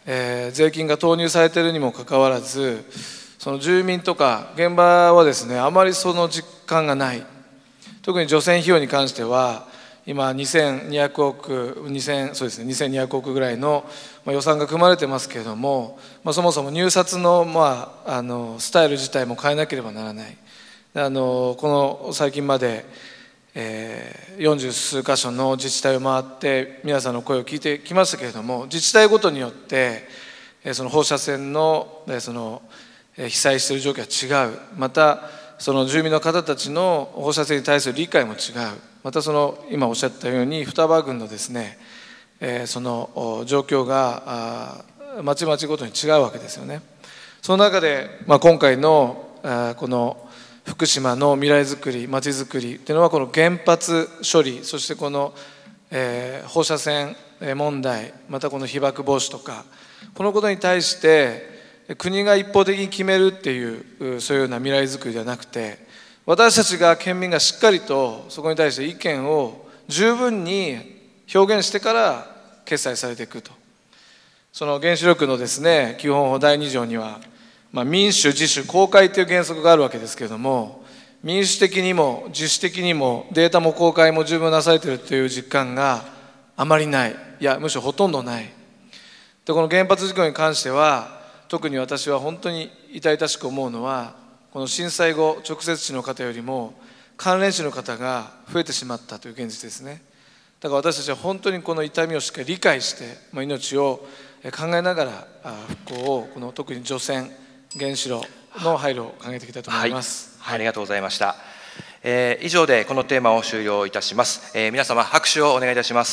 税金が投入されているにもかかわらず、その住民とか現場はですね、あまりその実感がない。特に除染費用に関しては今2200億そうですね、2200億ぐらいの予算が組まれてますけれども、そもそも入札のスタイル自体も変えなければならない。この最近まで40数箇所の自治体を回って皆さんの声を聞いてきましたけれども、自治体ごとによってその放射線のその被災している状況は違う。またその住民の方たちの放射線に対する理解も違う。またその今おっしゃったように双葉郡のですね、その状況がまちまちごとに違うわけですよね。その中で、今回のこの福島の未来づくり、まちづくりというのは、この原発処理、そしてこの放射線問題、またこの被爆防止とか、このことに対して国が一方的に決めるっていうそういうような未来づくりではなくて、私たちが県民がしっかりとそこに対して意見を十分に表現してから決裁されていくと。その原子力のですね、基本法第2条には、民主自主公開という原則があるわけですけれども、民主的にも自主的にもデータも公開も十分なされているという実感があまりない。いやむしろほとんどない。でこの原発事故に関しては、特に私は本当に痛々しく思うのは、この震災後直接死の方よりも関連死の方が増えてしまったという現実ですね。だから私たちは本当にこの痛みをしっかり理解して、命を考えながら復興を、この特に除染原子炉の配慮を考えていきたいと思います。 ありがとうございました。以上でこのテーマを終了いたします。皆様拍手をお願いいたします。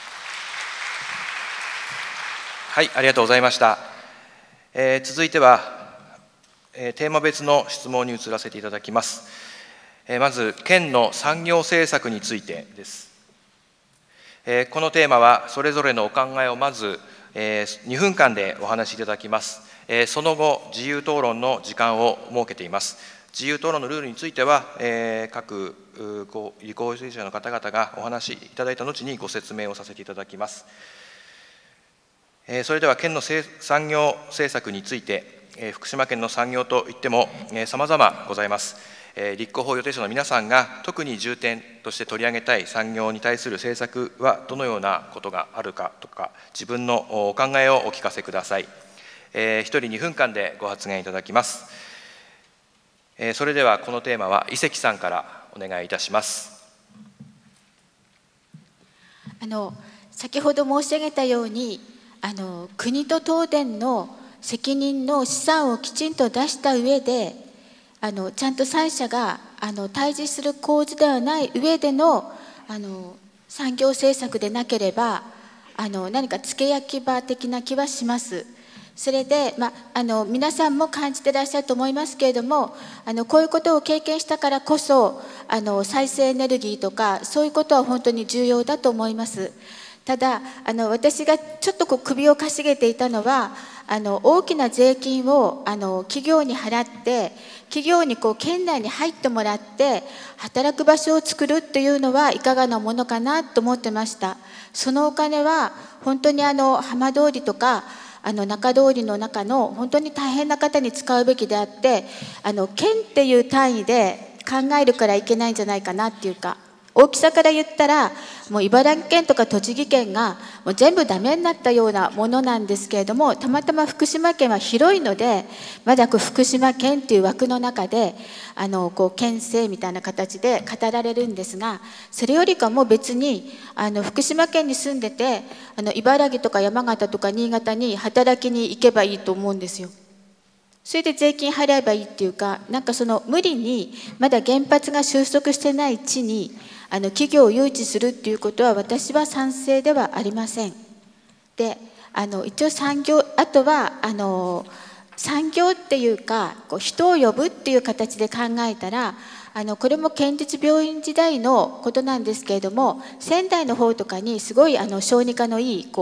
はい、ありがとうございました。続いては、テーマ別の質問に移らせていただきます。まず、県の産業政策についてです。このテーマは、それぞれのお考えをまず、2分間でお話しいただきます。その後、自由討論の時間を設けています。自由討論のルールについては、各立候補者の方々がお話しいただいた後にご説明をさせていただきます。それでは県の産業政策について、福島県の産業といってもさまざまございます。立候補予定者の皆さんが特に重点として取り上げたい産業に対する政策はどのようなことがあるかとか、自分のお考えをお聞かせください。1人2分間でご発言いただきます。それではこのテーマは伊関さんからお願いいたします。 先ほど申し上げたように、国と東電の責任の試算をきちんと出した上で、ちゃんと3社が対峙する構図ではない上での産業政策でなければ、何か付け焼き場的な気はします。それで、皆さんも感じていらっしゃると思いますけれども、こういうことを経験したからこそ再生エネルギーとかそういうことは本当に重要だと思います。ただ私がちょっと首をかしげていたのは、大きな税金を企業に払って、企業に県内に入ってもらって働く場所を作るっていうのはいかがなものかなと思ってました。そのお金は本当に浜通りとか中通りの中の本当に大変な方に使うべきであって、県っていう単位で考えるからいけないんじゃないかなっていうか、大きさから言ったらもう茨城県とか栃木県がもう全部ダメになったようなものなんですけれども、たまたま福島県は広いのでまだ福島県っていう枠の中で県政みたいな形で語られるんですが、それよりかも別に福島県に住んでて茨城とか山形とか新潟に働きに行けばいいと思うんですよ。それで税金払えばいいっていうか、なんか無理にまだ原発が収束してない地に企業を誘致するっていうことは私は賛成ではありません。で一応あとは産業っていうか人を呼ぶっていう形で考えたらこれも県立病院時代のことなんですけれども、仙台の方とかにすごい小児科のいい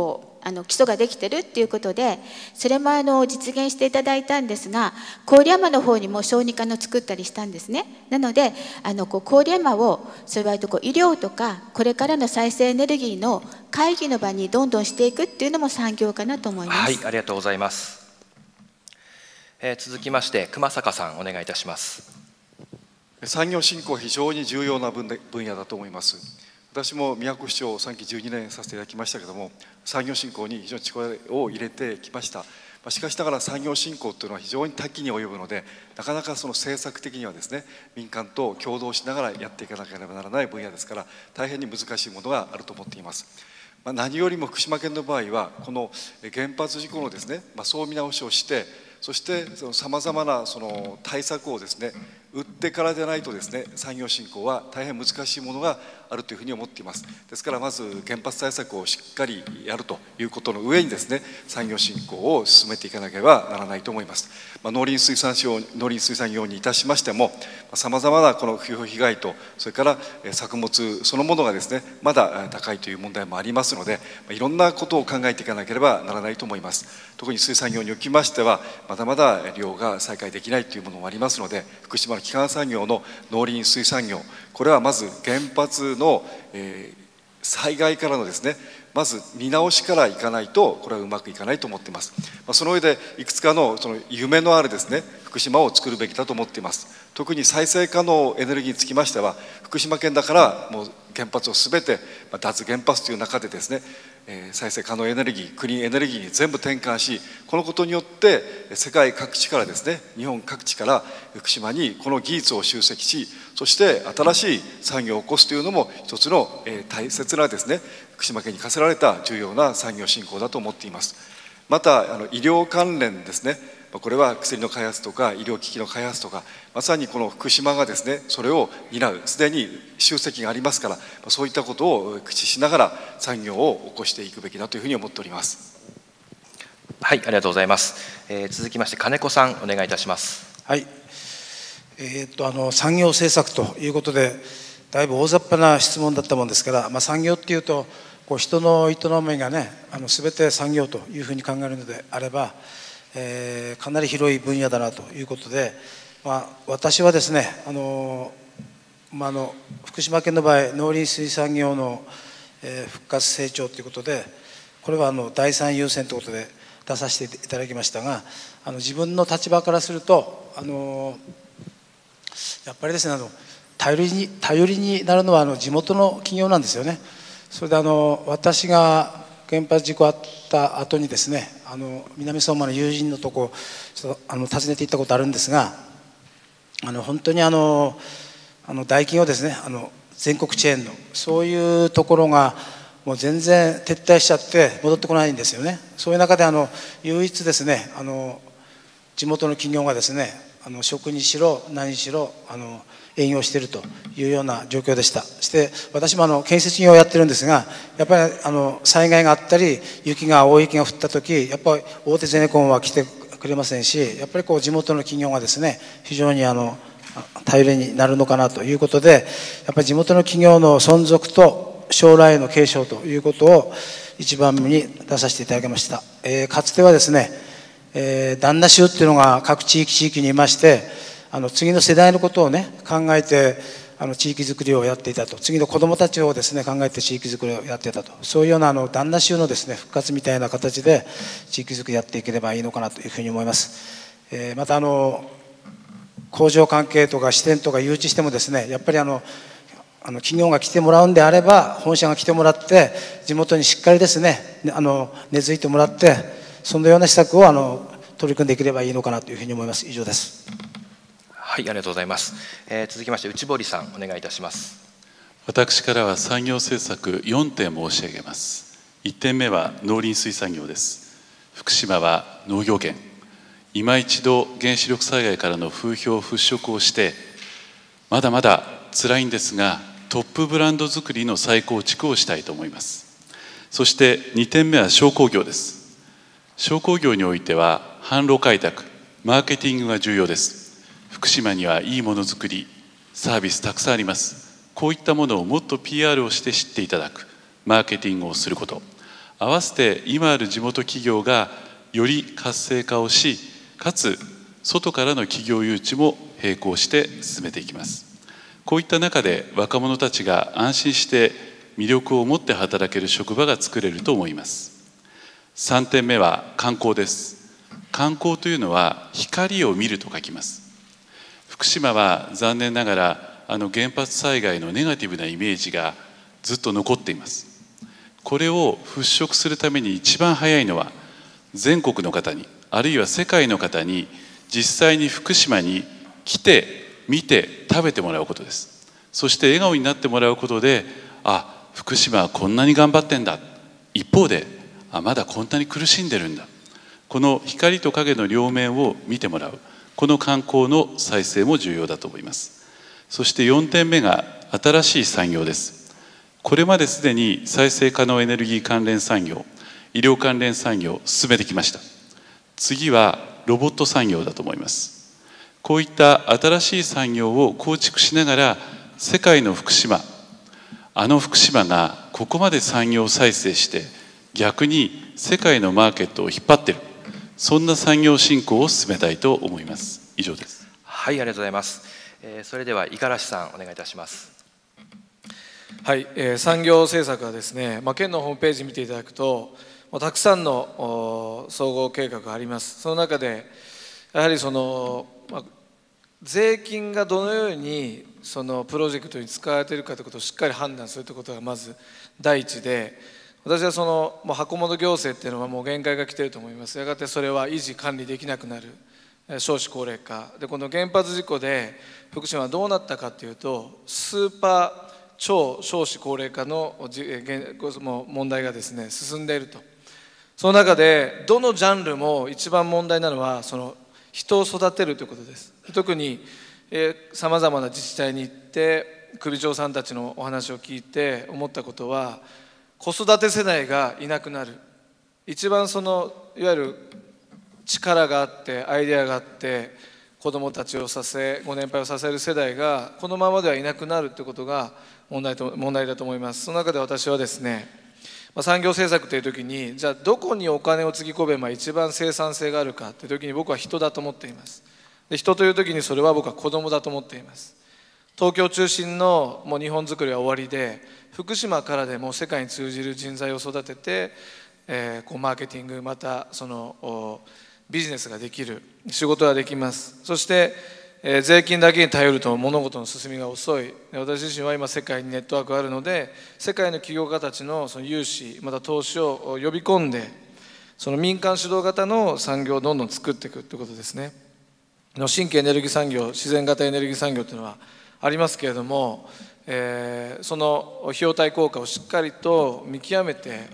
基礎ができてるっていうことで、それも実現していただいたんですが、郡山の方にも小児科の作ったりしたんですね。なので郡山をそういう割と医療とかこれからの再生エネルギーの会議の場にどんどんしていくっていうのも産業かなと思います。 はい、ありがとうございます。続きまして熊坂さんお願いいたします。 産業振興は非常に重要な分野だと思います。私も宮古市長を3期12年させていただきましたけれども、産業振興に非常に力を入れてきました。しかしながら産業振興というのは非常に多岐に及ぶので、なかなかその政策的にはですね、民間と共同しながらやっていかなければならない分野ですから、大変に難しいものがあると思っています。何よりも福島県の場合はこの原発事故のですね、総見直しをして、そしてさまざまな対策をですね打ってからでないとですね、産業振興は大変難しいものがあるというふうに思っています。ですからまず原発対策をしっかりやるということの上にですね、産業振興を進めていかなければならないと思います。農林水産業にいたしましても、さまざまなこの風評被害と、それから作物そのものがですねまだ高いという問題もありますので、いろんなことを考えていかなければならないと思います。特に水産業におきましてはまだまだ漁が再開できないというものもありますので、福島の基幹産業の農林水産業、これはまず原発の災害からのですね、まず見直しからいかないとこれはうまくいかないと思っています。その上でいくつかの夢のあるですね福島を作るべきだと思っています。特に再生可能エネルギーにつきましては、福島県だからもう原発をすべて脱原発という中でですね、再生可能エネルギー、クリーンエネルギーに全部転換し、このことによって世界各地からですね、日本各地から福島にこの技術を集積し、そして新しい産業を起こすというのも一つの大切なですね、福島県に課せられた重要な産業振興だと思っています。また医療関連ですね、これは薬の開発とか医療機器の開発とか、まさにこの福島がですねそれを担う、すでに集積がありますから、そういったことを駆使しながら産業を起こしていくべきだというふうに思っております。 はい、ありがとうございます。続きまして金子さんお願いいたします。 はい、産業政策ということでだいぶ大雑把な質問だったもんですから、産業っていうと人の営みがね全て産業というふうに考えるのであれば、かなり広い分野だなということで、私はですね福島県の場合農林水産業の復活成長ということで、これは第三優先ということで出させていただきましたが、自分の立場からするとやっぱりですね頼りになるのは地元の企業なんですよね。それで私が原発事故あった後にですね南相馬の友人のとこ訪ねて行ったことあるんですが、本当に大企業ですね全国チェーンのそういうところがもう全然撤退しちゃって戻ってこないんですよね。そういう中で唯一ですね地元の企業がですね食にしろ何にしろ営業しているというような状況でした。して私も建設業をやってるんですが、やっぱり災害があったり大雪が降った時、やっぱり大手ゼネコンは来てくれませんし、やっぱり地元の企業がですね非常に頼りになるのかなということで、やっぱり地元の企業の存続と将来への継承ということを一番目に出させていただきました。かつてはですね、旦那衆っていうのが各地域にいまして、次の世代のことをね考えて地域づくりをやっていたと、次の子どもたちをですね考えて地域づくりをやっていたと、そういうような旦那衆のですね復活みたいな形で地域づくりやっていければいいのかなというふうに思います。また工場関係とか支店とか誘致してもですね、やっぱり企業が来てもらうんであれば本社が来てもらって地元にしっかりですね根付いてもらって、そのような施策を取り組んでいければいいのかなというふうに思います。以上です。 はい、ありがとうございます。続きまして内堀さんお願いいたします。 私からは産業政策4点申し上げます。1点目は農林水産業です。福島は農業圏、今一度原子力災害からの風評払拭をして、まだまだ辛いんですがトップブランド作りの再構築をしたいと思います。そして2点目は商工業です。商工業においては販路開拓、マーケティングが重要です。福島にはいいものづくり、サービスたくさんあります。こういったものをもっと PR をして知っていただく、マーケティングをすること、 合わせて今ある地元企業がより活性化をし、かつ外からの企業誘致も並行して進めていきます。こういった中で若者たちが安心して魅力を持って働ける職場が作れると思います。3点目は観光です。観光というのは光を見ると書きます。福島は残念ながら原発災害のネガティブなイメージがずっと残っています。これを払拭するために一番早いのは、全国の方にあるいは世界の方に実際に福島に来て見て食べてもらうことです。そして笑顔になってもらうことで、あ、福島はこんなに頑張ってんだ、一方でまだこんなに苦しんでるんだ、この光と影の両面を見てもらう、この観光の再生も重要だと思います。そして4点目が新しい産業です。これまですでに再生可能エネルギー関連産業、医療関連産業を進めてきました。次はロボット産業だと思います。こういった新しい産業を構築しながら、世界の福島、福島がここまで産業再生して逆に世界のマーケットを引っ張っている、そんな産業振興を進めたいと思います。以上です。 はい、ありがとうございます。それでは五十嵐さんお願いいたします。 はい、産業政策はですね、県のホームページ見ていただくとたくさんの総合計画があります。その中でやはり税金がどのようにそのプロジェクトに使われているかということをしっかり判断するということがまず第一で、私は箱物行政っていうのはもう限界が来ていると思います。やがてそれは維持管理できなくなる。少子高齢化で、この原発事故で福島はどうなったかというと、スーパー超少子高齢化の問題がですね進んでいると。その中でどのジャンルも一番問題なのは人を育てるということです。特にさまざまな自治体に行って首長さんたちのお話を聞いて思ったことは、子育て世代がいなくなる。一番いわゆる力があってアイデアがあって子どもたちをご年配を支える世代がこのままではいなくなるということが問題だと思います。その中で私はですね、産業政策という時に、じゃあどこにお金をつぎ込めば一番生産性があるかという時に、僕は人だと思っています。で、人という時にそれは僕は子どもだと思っています。東京中心のもう日本づくりは終わりで、福島からでも世界に通じる人材を育てて、マーケティング、またビジネスができる、仕事ができます。そして、税金だけに頼ると物事の進みが遅い。私自身は今世界にネットワークがあるので、世界の起業家たちの融資、また投資を呼び込んで、民間主導型の産業をどんどん作っていくということですね。新規エネルギー産業、自然型エネルギー産業というのはありますけれども、その費用対効果をしっかりと見極めて、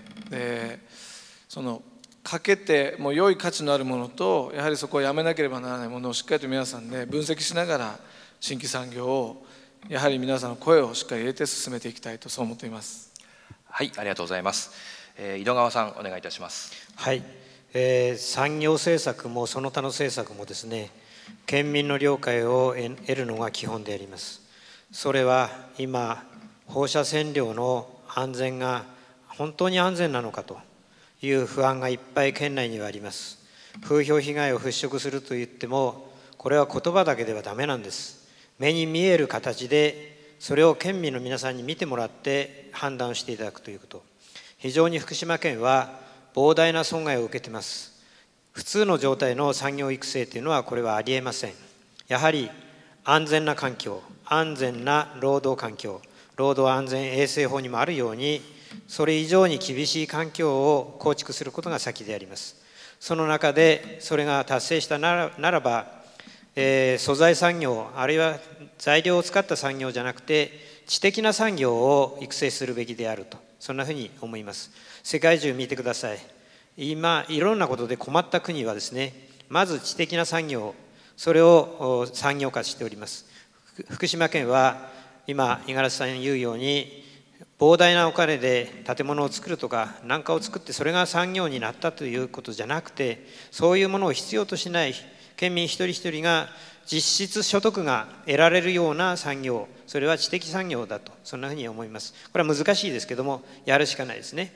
かけても良い価値のあるものと、やはりそこをやめなければならないものをしっかりと皆さんで分析しながら、新規産業をやはり皆さんの声をしっかり入れて進めていきたいと、そう思っています。 はい、ありがとうございます。井戸川さんお願いいたします。 はい、産業政策もその他の政策もですね、県民の了解を得るのが基本であります。それは今放射線量の安全が本当に安全なのかという不安がいっぱい県内にはあります。風評被害を払拭するといっても、これは言葉だけではダメなんです。目に見える形でそれを県民の皆さんに見てもらって判断をしていただくということ。非常に福島県は膨大な損害を受けています。普通の状態の産業育成というのはこれはありえません。やはり安全な環境、安全な労働環境、労働安全衛生法にもあるように、それ以上に厳しい環境を構築することが先であります。その中でそれが達成したならば、素材産業、あるいは材料を使った産業じゃなくて知的な産業を育成するべきであると、そんなふうに思います。世界中見てください。今いろんなことで困った国はですね、まず知的な産業、それを産業化しております。福島県は今五十嵐さん言うように、膨大なお金で建物を作るとか何かを作ってそれが産業になったということじゃなくて、そういうものを必要としない県民一人一人が実質所得が得られるような産業、それは知的産業だと、そんなふうに思います。これは難しいですけども、やるしかないですね。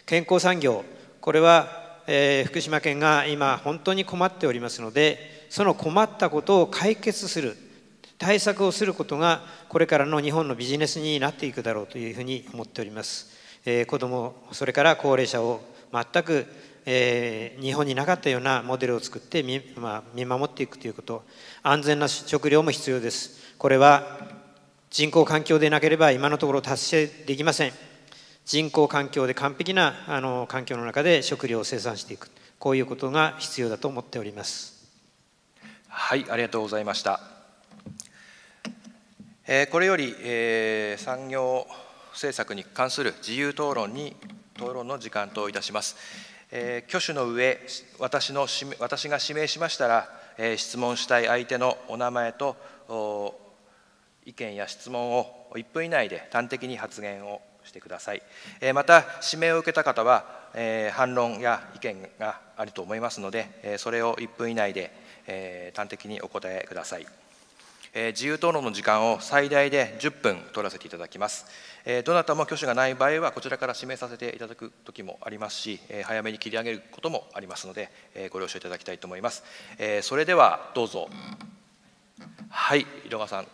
健康産業、これは、福島県が今本当に困っておりますので、その困ったことを解決する対策をすることがこれからの日本のビジネスになっていくだろうというふうに思っております。子ども、それから高齢者を全く、日本になかったようなモデルを作って見守っていくということ、安全な食料も必要です。これは人工環境でなければ今のところ達成できません。人工環境で完璧な環境の中で食料を生産していく、こういうことが必要だと思っております。 はい、ありがとうございました。これより、産業政策に関する自由討論の時間といたします。挙手の上、私が指名しましたら、質問したい相手のお名前と意見や質問を1分以内で端的に発言をしてください。また、指名を受けた方は、反論や意見があると思いますので、それを1分以内で端的にお答えください。自由討論の時間を最大で10分取らせていただきます。どなたも挙手がない場合はこちらから指名させていただく時もありますし、早めに切り上げることもありますので、ご了承いただきたいと思います。それではどうぞ。はい、井戸川さん。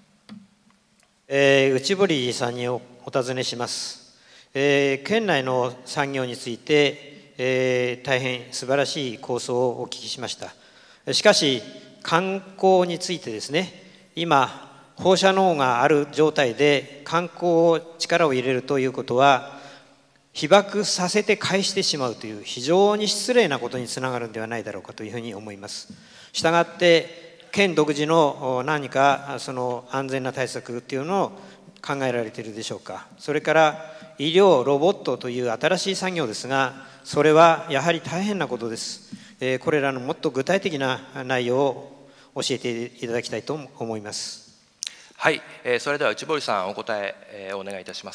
内堀さんにお尋ねします。県内の産業について、大変素晴らしい構想をお聞きしました。しかし観光についてですね、今放射能がある状態で観光を力を入れるということは被爆させて返してしまうという非常に失礼なことにつながるのではないだろうかというふうに思います。したがって県独自の何かその安全な対策っていうのを考えられているでしょうか。それから医療ロボットという新しい産業ですが、それはやはり大変なことです。これらのもっと具体的な内容を教えていただきたいと思います。 はい、それでは内堀さんお答えお願いいたします。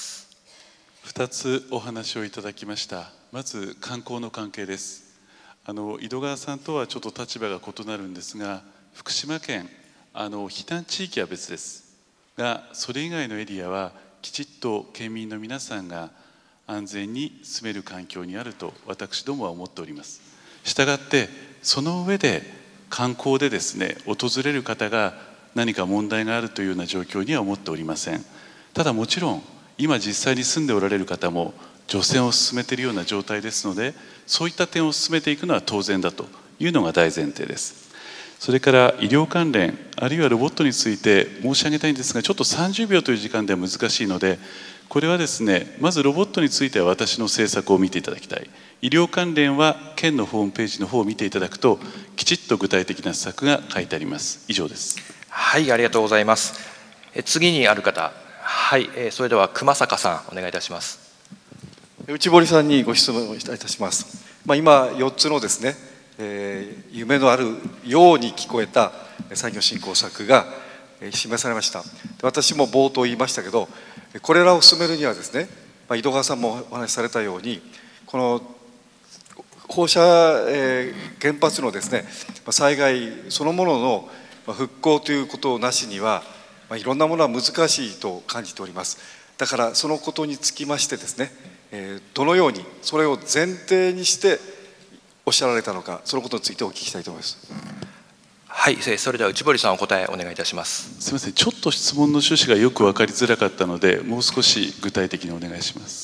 2つお話をいただきました。まず観光の関係です。井戸川さんとはちょっと立場が異なるんですが、福島県避難地域は別ですが、それ以外のエリアはきちっと県民の皆さんが安全に住める環境にあると私どもは思っております。したがってその上で観光でですね、訪れる方が何か問題があるというような状況には思っておりません。ただもちろん今実際に住んでおられる方も除染を進めているような状態ですので、そういった点を進めていくのは当然だというのが大前提です。それから医療関連あるいはロボットについて申し上げたいんですが、ちょっと30秒という時間では難しいので、これはですね、まずロボットについては私の政策を見ていただきたい。医療関連は県のホームページの方を見ていただくときちっと具体的な施策が書いてあります。以上です。 はい、ありがとうございます。次にある方、はい、それでは熊坂さんお願いいたします。 内堀さんにご質問をいたします。今4つのですね、夢のあるように聞こえた産業振興策が示されました。私も冒頭言いましたけど、これらを進めるにはですね、井戸川さんもお話しされたように、この放射原発のですね、災害そのものの復興ということなしにはいろんなものは難しいと感じております。だからそのことにつきましてですね、どのようにそれを前提にしておっしゃられたのか、そのことについてお聞きしたいと思います。 はい、それでは内堀さんお答えお願いいたします。 すみません、ちょっと質問の趣旨がよく分かりづらかったので、もう少し具体的にお願いします。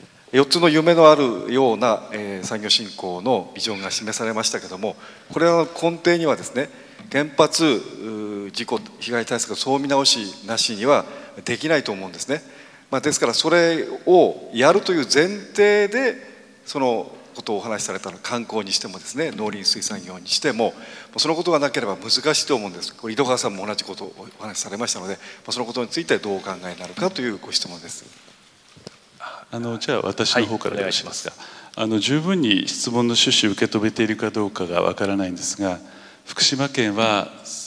4つの夢のあるような産業振興のビジョンが示されましたけれども、これらの根底にはですね、原発事故被害対策総見直しなしにはできないと思うんですね。ですからそれをやるという前提でそのことをお話しされたの、観光にしてもですね、農林水産業にしてもそのことがなければ難しいと思うんです。これ井戸川さんも同じことをお話しされましたので、そのことについてどうお考えになるかというご質問です。 じゃあ私の方からよろしいですか。十分に質問の趣旨を受け止めているかどうかがわからないんですが、福島県は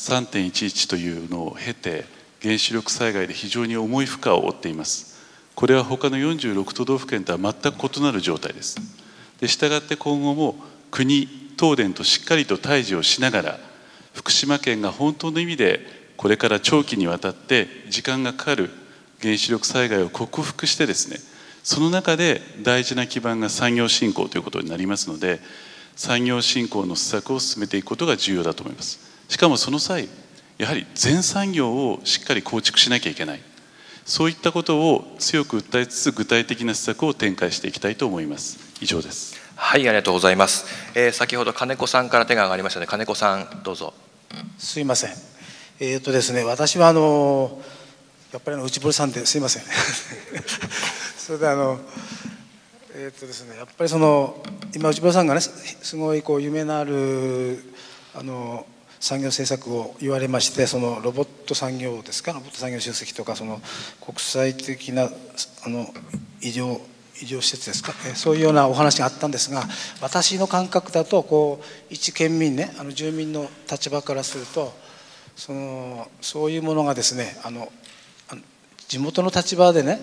3.11 というのを経て原子力災害で非常に重い負荷を負っています。これは他の46都道府県とは全く異なる状態です。したがって今後も国東電としっかりと対峙をしながら、福島県が本当の意味でこれから長期にわたって時間がかかる原子力災害を克服してですね、 その中で大事な基盤が産業振興ということになりますので、産業振興の施策を進めていくことが重要だと思います。しかもその際、やはり全産業をしっかり構築しなきゃいけない、そういったことを強く訴えつつ、具体的な施策を展開していきたいと思います。以上です。 はい、ありがとうございます。先ほど金子さんから手が上がりましたので、金子さんどうぞ。 すいません。ですね、私はやっぱり内堀さんですいません。それでですね、やっぱり今内堀さんがね、すごい夢のある産業政策を言われまして、ロボット産業ですか、ロボット産業集積とか、国際的な医療施設ですか、そういうようなお話があったんですが、私の感覚だと一県民ね、住民の立場からすると、そういうものがですね、地元の立場でね、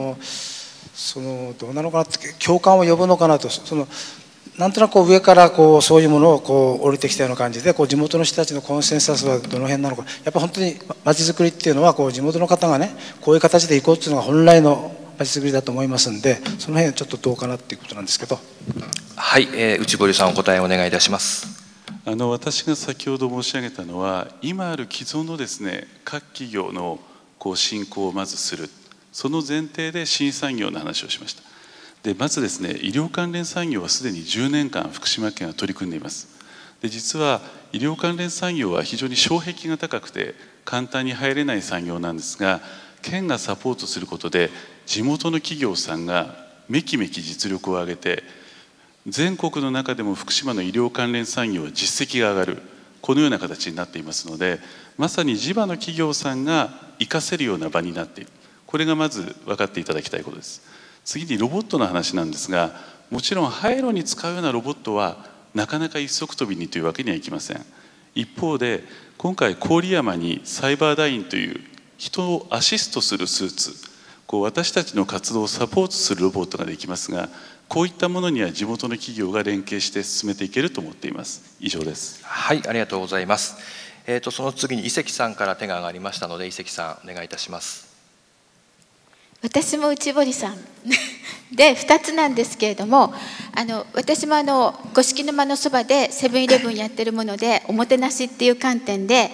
どうなのかなって、共感を呼ぶのかなと、なんとなく上からそういうものを降りてきたような感じで、地元の人たちのコンセンサスはどの辺なのか、やっぱり本当にまちづくりっていうのは地元の方がね、こういう形でいこうっていうのが本来のまちづくりだと思いますんで、その辺はちょっとどうかなっていうことなんですけど。 はい、内堀さんお答えお願いいたします。 私が先ほど申し上げたのは、今ある既存のですね、各企業の振興をまずする、その前提で新産業の話をしました。でまずですね、医療関連産業はすでに10年間福島県は取り組んでいます。で実は医療関連産業は非常に障壁が高くて簡単に入れない産業なんですが、県がサポートすることで地元の企業さんがめきめき実力を上げて、全国の中でも福島の医療関連産業は実績が上がる、このような形になっていますので、まさに地場の企業さんが活かせるような場になっている、これがまず分かっていただきたいことです。次にロボットの話なんですが、もちろん廃炉に使うようなロボットはなかなか一足飛びにというわけにはいきません。一方で今回郡山にサイバーダインという人をアシストするスーツ、私たちの活動をサポートするロボットができますが、こういったものには地元の企業が連携して進めていけると思っています。以上です。 はい、ありがとうございます。その次に伊関さんから手が上がりましたので、伊関さんお願いいたします。 私も内堀さんで2つなんですけれども、私も五色沼のそばでセブンイレブンやってるもので、おもてなしっていう観点で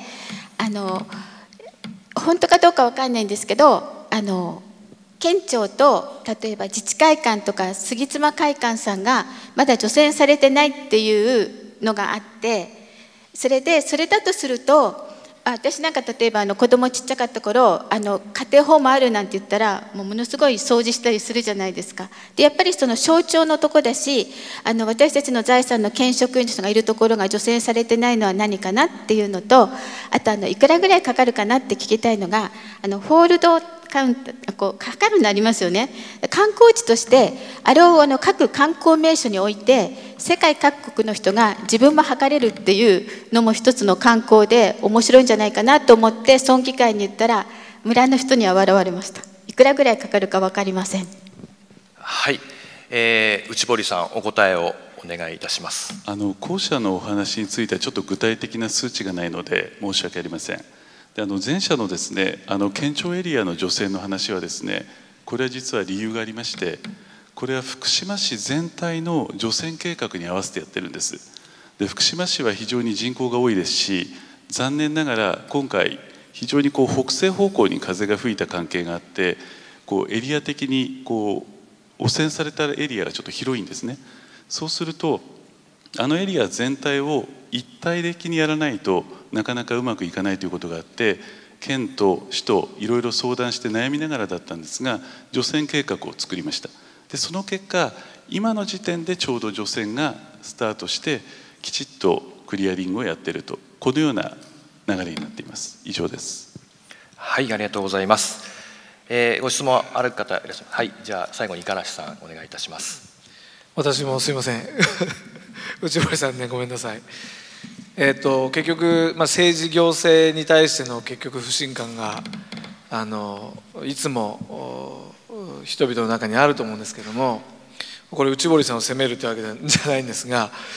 本当かどうか分かんないんですけど、県庁と例えば自治会館とか杉妻会館さんがまだ除染されてないっていうのがあって、それだとすると、私なんか例えば子供ちっちゃかった頃家庭訪問あるなんて言ったらものすごい掃除したりするじゃないですか。でやっぱり象徴のとこだし、私たちの財産の県職員の人がいるところが除染されてないのは何かなっていうのと、あといくらぐらいかかるかなって聞きたいのが、ホールドカウンターかかるのありますよね。観光地としてあれを各観光名所に置いて、世界各国の人が自分も測れるっていうのも一つの観光で面白いんじゃないかなと思って村議会に言ったら、村の人には笑われました。いくらぐらいかかるか分かりません。 はい、内堀さんお答えをお願いいたします。 後者のお話についてはちょっと具体的な数値がないので申し訳ありません。で前者のですね、県庁エリアの除染の話はですね、これは実は理由がありまして、これは福島市全体の除染計画に合わせてやってるんです。で福島市は非常に人口が多いですし、残念ながら今回非常に北西方向に風が吹いた関係があって、エリア的に汚染されたエリアがちょっと広いんですね。そうするとエリア全体を一体的にやらないとなかなかうまくいかないということがあって、県と市といろいろ相談して悩みながらだったんですが、除染計画を作りました。でその結果、今の時点でちょうど除染がスタートしてきちっとクリアリングをやっていると、このような流れになっています。以上です。 はい、ありがとうございます。ご質問ある方いらっしゃいます。はい、じゃあ最後に五十嵐さんお願いいたします。 私もすいません内堀さんね、ごめんなさい。結局、政治行政に対しての結局不信感がいつも人々の中にあると思うんですけども、これ内堀さんを責めるというわけじゃないんですが、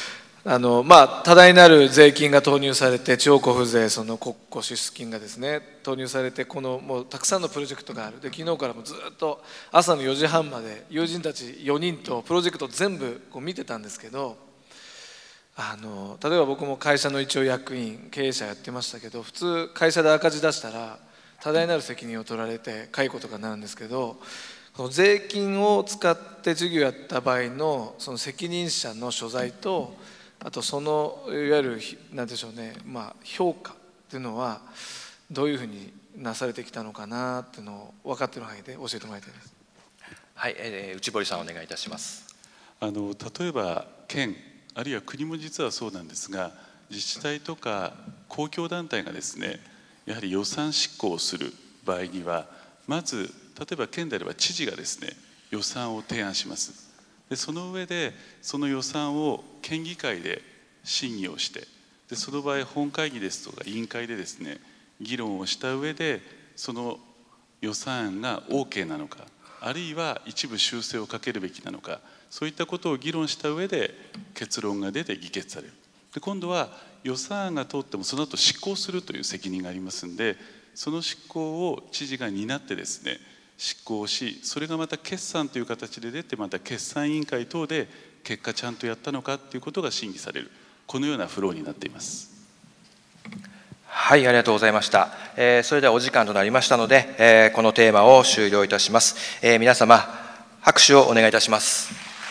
多大なる税金が投入されて、地方交付税、その国庫支出金がですね、投入されて、もうたくさんのプロジェクトがある。で、昨日からもずっと朝の4時半まで、友人たち4人とプロジェクト全部見てたんですけど、例えば僕も会社の一応役員、経営者やってましたけど、普通会社で赤字出したら、多大なる責任を取られて解雇とかになるんですけど、税金を使って事業やった場合のその責任者の所在と、あとそのいわゆる何でしょうね、評価っていうのはどういうふうになされてきたのかなっていうのを分かっている範囲で教えてもらいたいです。 はい、内堀さんお願いいたします。 例えば県あるいは国も実はそうなんですが、自治体とか公共団体がですね、やはり予算執行をする場合には、まず例えば県であれば知事がですね、予算を提案します。でその上でその予算を県議会で審議をして、でその場合本会議ですとか委員会でですね、議論をした上でその予算案が OK なのか、あるいは一部修正をかけるべきなのか、そういったことを議論した上で結論が出て議決される。で今度は予算案が通ってもその後執行するという責任がありますので、その執行を知事が担ってですね、執行し、それがまた決算という形で出て、また決算委員会等で結果ちゃんとやったのかということが審議される、このようなフローになっています。 はい、ありがとうございました。それではお時間となりましたので、このテーマを終了いたします。皆様拍手をお願いいたします。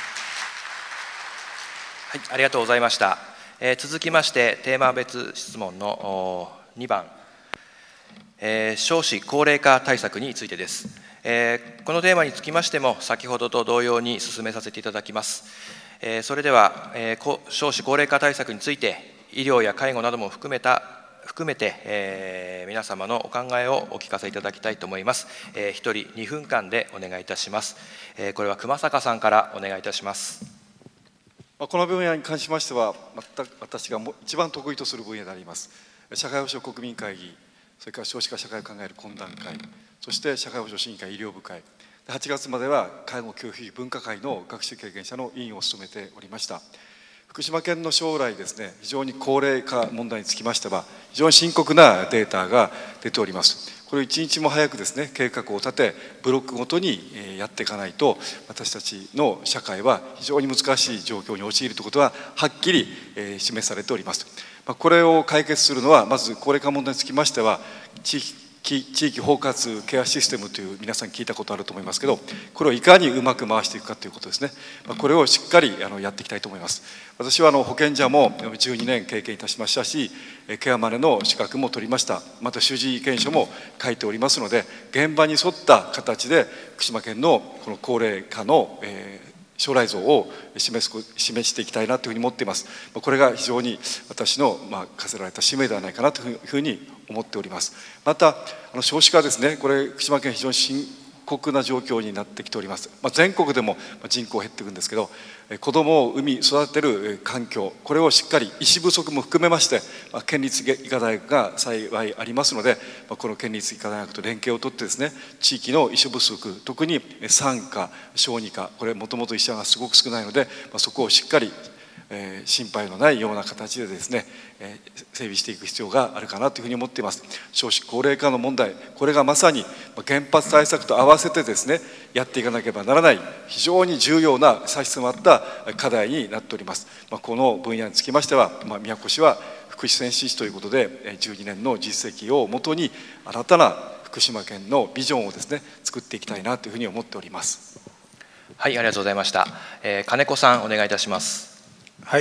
はい、ありがとうございました。続きましてテーマ別質問の2番、少子高齢化対策についてです。このテーマにつきましても先ほどと同様に進めさせていただきます。それでは少子高齢化対策について医療や介護なども含めて、皆様のお考えをお聞かせいただきたいと思います。1人2分間でお願いいたします。これは熊坂さんからお願いいたします。 この分野に関しましては、全く私が一番得意とする分野であります。社会保障国民会議、それから少子化社会を考える懇談会、そして社会保障審議会医療部会、8月までは介護教育費分科会の学習経験者の委員を務めておりました。福島県の将来ですね、非常に高齢化問題につきましては非常に深刻なデータが出ております。これを一日も早くですね、計画を立てブロックごとにやっていかないと、私たちの社会は非常に難しい状況に陥るということははっきり示されております。これを解決するのは、まず高齢化問題につきましては地域包括ケアシステムという皆さん聞いたことあると思いますけど、これをいかにうまく回していくかということですね。これをしっかりやっていきたいと思います。私は保健所も12年経験いたしましたし、ケアマネの資格も取りました。また主治医研修も書いておりますので、現場に沿った形で福島県のこの高齢化の将来像を示していきたいなというふうに思っています。これが非常に私の課せられた使命ではないかなというふうに思っております。また少子化ですね、これ福島県非常に深刻な状況になってきております。全国でも人口減っていくんですけど、子どもを産み育てる環境、これをしっかり医師不足も含めまして、県立医科大学が幸いありますので、この県立医科大学と連携を取ってですね、地域の医師不足、特に産科小児科、これもともと医者がすごく少ないので、そこをしっかり心配のないような形でですね、整備していく必要があるかなというふうに思っています。少子高齢化の問題、これがまさに原発対策と合わせてですね、やっていかなければならない非常に重要な差し迫った課題になっております。この分野につきましては、宮古市は福祉先進市ということで12年の実績をもとに新たな福島県のビジョンをですね、作っていきたいなというふうに思っております。 はい、ありがとうございました。金子さんお願いいたします。 はい、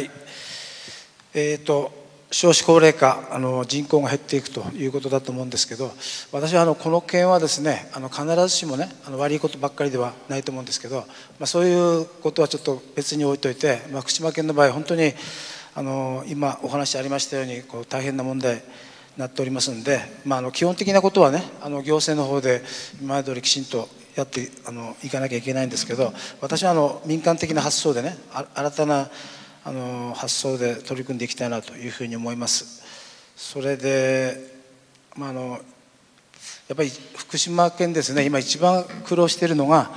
少子高齢化、人口が減っていくということだと思うんですけど、私はこの件はですね、必ずしもね悪いことばっかりではないと思うんですけど、そういうことはちょっと別に置いといて、福島県の場合本当に今お話ありましたように大変な問題になっておりますので、基本的なことはね行政の方で今まで通りきちんとやっていかなきゃいけないんですけど、私は民間的な発想でね、新たな発想で取り組んでいきたいなというふうに思います。それで、やっぱり福島県ですね、今一番苦労しているのが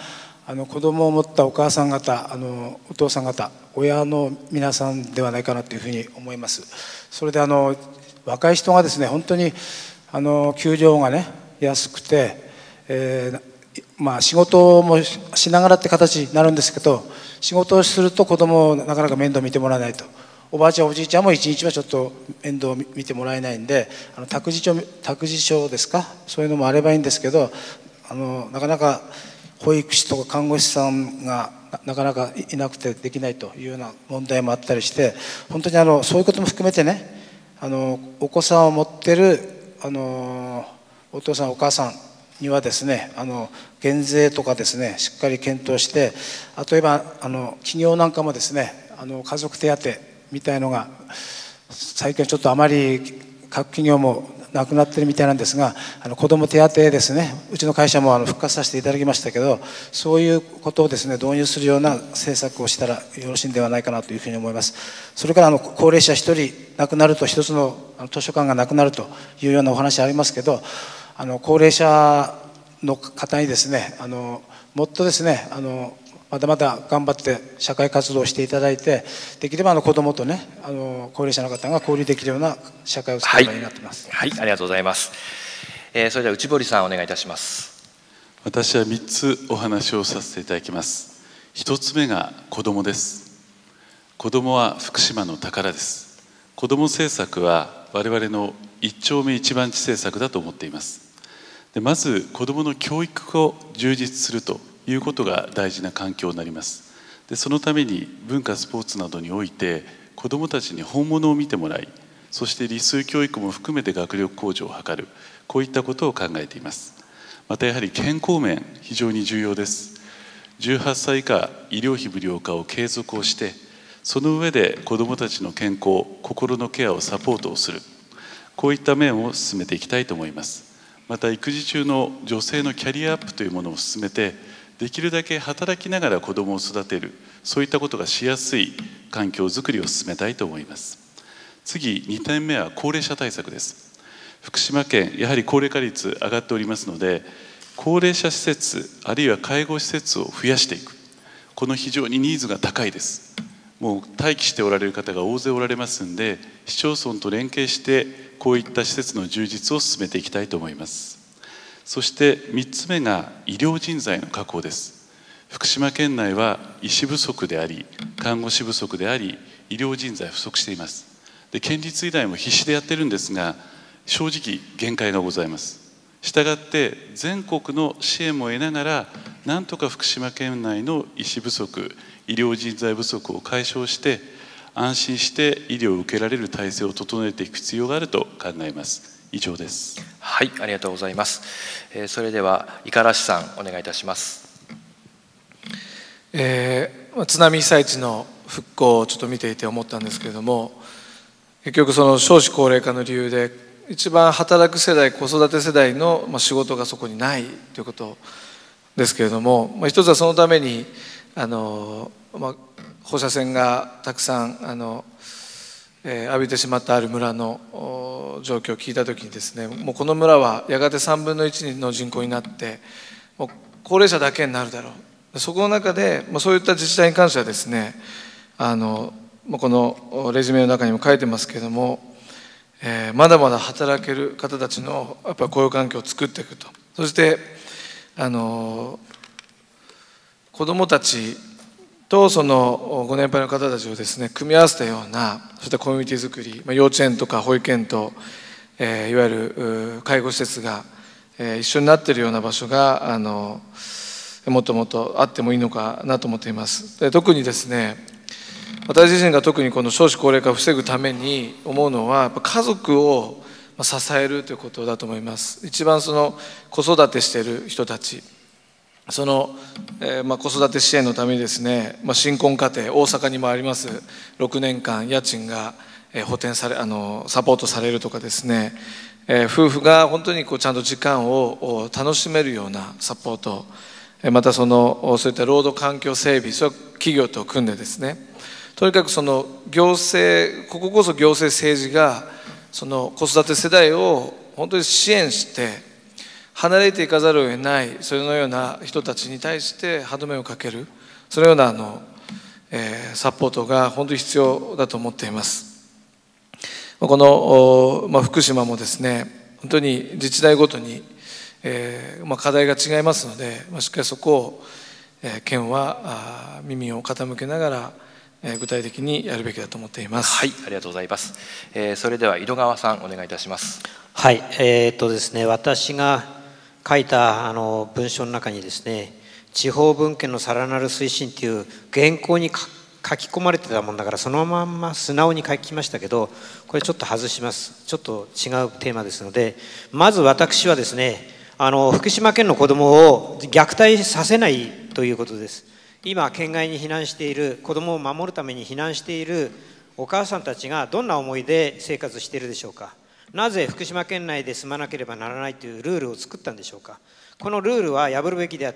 子供を持ったお母さん方、お父さん方、親の皆さんではないかなというふうに思います。それで若い人がですね、本当に給料がね安くて、仕事もしながらって形になるんですけど、仕事をすると子供をなかなか面倒見てもらえないと。おばあちゃんおじいちゃんも一日はちょっと面倒を見てもらえないんで、託児所ですか、そういうのもあればいいんですけど、なかなか保育士とか看護師さんがなかなかいなくてできないというような問題もあったりして、本当にそういうことも含めてね、お子さんを持ってるお父さんお母さんにはですね、減税とかですね、しっかり検討して、例えば企業なんかもですね、家族手当みたいのが最近ちょっとあまり各企業もなくなってるみたいなんですが、子ども手当ですね、うちの会社も復活させていただきましたけど、そういうことをですね導入するような政策をしたらよろしいんではないかなというふうに思います。それから高齢者1人亡くなると1つの図書館がなくなるというようなお話ありますけど、高齢者の方にですね、もっとですねまだまだ頑張って社会活動をしていただいて、できれば子どもとね高齢者の方が交流できるような社会を作ればいいなと思います。 はい、ありがとうございます。それでは内堀さんお願いいたします。 私は3つお話をさせていただきます。1つ目が子どもです。子どもは福島の宝です。子ども政策は我々の一丁目一番地政策だと思っています。でまず子どもの教育を充実するということが大事な環境になります。でそのために文化スポーツなどにおいて子どもたちに本物を見てもらい、そして理数教育も含めて学力向上を図る、こういったことを考えています。またやはり健康面、非常に重要です。18歳以下医療費無料化を継続をして、その上で子どもたちの健康、心のケアをサポートをする、こういった面を進めていきたいと思います。また育児中の女性のキャリアアップというものを進めて、できるだけ働きながら子どもを育てる、そういったことがしやすい環境づくりを進めたいと思います。次、2点目は高齢者対策です。福島県、やはり高齢化率上がっておりますので、高齢者施設あるいは介護施設を増やしていく、この非常にニーズが高いです。もう待機しておられる方が大勢おられますんで、市町村と連携してこういった施設の充実を進めていきたいと思います。そして3つ目が医療人材の確保です。福島県内は医師不足であり、看護師不足であり、医療人材不足しています。で県立医大も必死でやってるんですが、正直限界がございます。したがって全国の支援も得ながら、なんとか福島県内の医師不足、医療人材不足を解消して、安心して医療を受けられる体制を整えていく必要があると考えます。以上です。 はい、ありがとうございます。それでは五十嵐さんお願いいたします。 津波被災地の復興をちょっと見ていて思ったんですけれども、結局その少子高齢化の理由で一番働く世代、子育て世代の仕事がそこにないということですけれども、一つはそのために放射線がたくさん浴びてしまったある村の状況を聞いたときにですね、もうこの村はやがて3分の1の人口になってもう高齢者だけになるだろう。そこの中でそういった自治体に関してはですね、このレジュメの中にも書いてますけれども、まだまだ働ける方たちのやっぱり雇用環境を作っていくと。そして子どもたちとそのご年配の方たちをですね組み合わせたような、そういったコミュニティ作り、幼稚園とか保育園と、いわゆる介護施設が、一緒になっているような場所がもっともっとあってもいいのかなと思っています。で特にですね、私自身が特にこの少子高齢化を防ぐために思うのは、やっぱ家族を支えるということだと思います。一番その子育てしている人たち、その、子育て支援のためにですね、新婚家庭、大阪にもあります6年間家賃が補填されサポートされるとかですね、夫婦が本当にちゃんと時間を楽しめるようなサポート、またそういった労働環境整備、それは企業と組んでですね、とにかくその行政、ここそ行政政治がその子育て世代を本当に支援して、 離れていかざるを得ない、そのような人たちに対して歯止めをかける、そのようなサポートが本当に必要だと思っています。この、福島もですね、本当に自治体ごとに、課題が違いますので、しっかりそこを、県は耳を傾けながら具体的にやるべきだと思っています。 はい、ありがとうございます。それでは井戸川さんお願いいたします。 はい、ですね、私が書いた文章の中にですね、地方分権のさらなる推進という原稿に書き込まれてたもんだから、そのまんま素直に書きましたけど、これちょっと外します。ちょっと違うテーマですので、まず私はですね、福島県の子どもを虐待させないということです。今県外に避難している、子どもを守るために避難しているお母さんたちがどんな思いで生活しているでしょうか。なぜ福島県内で住まなければならないというルールを作ったんでしょうか。このルールは破るべきであって、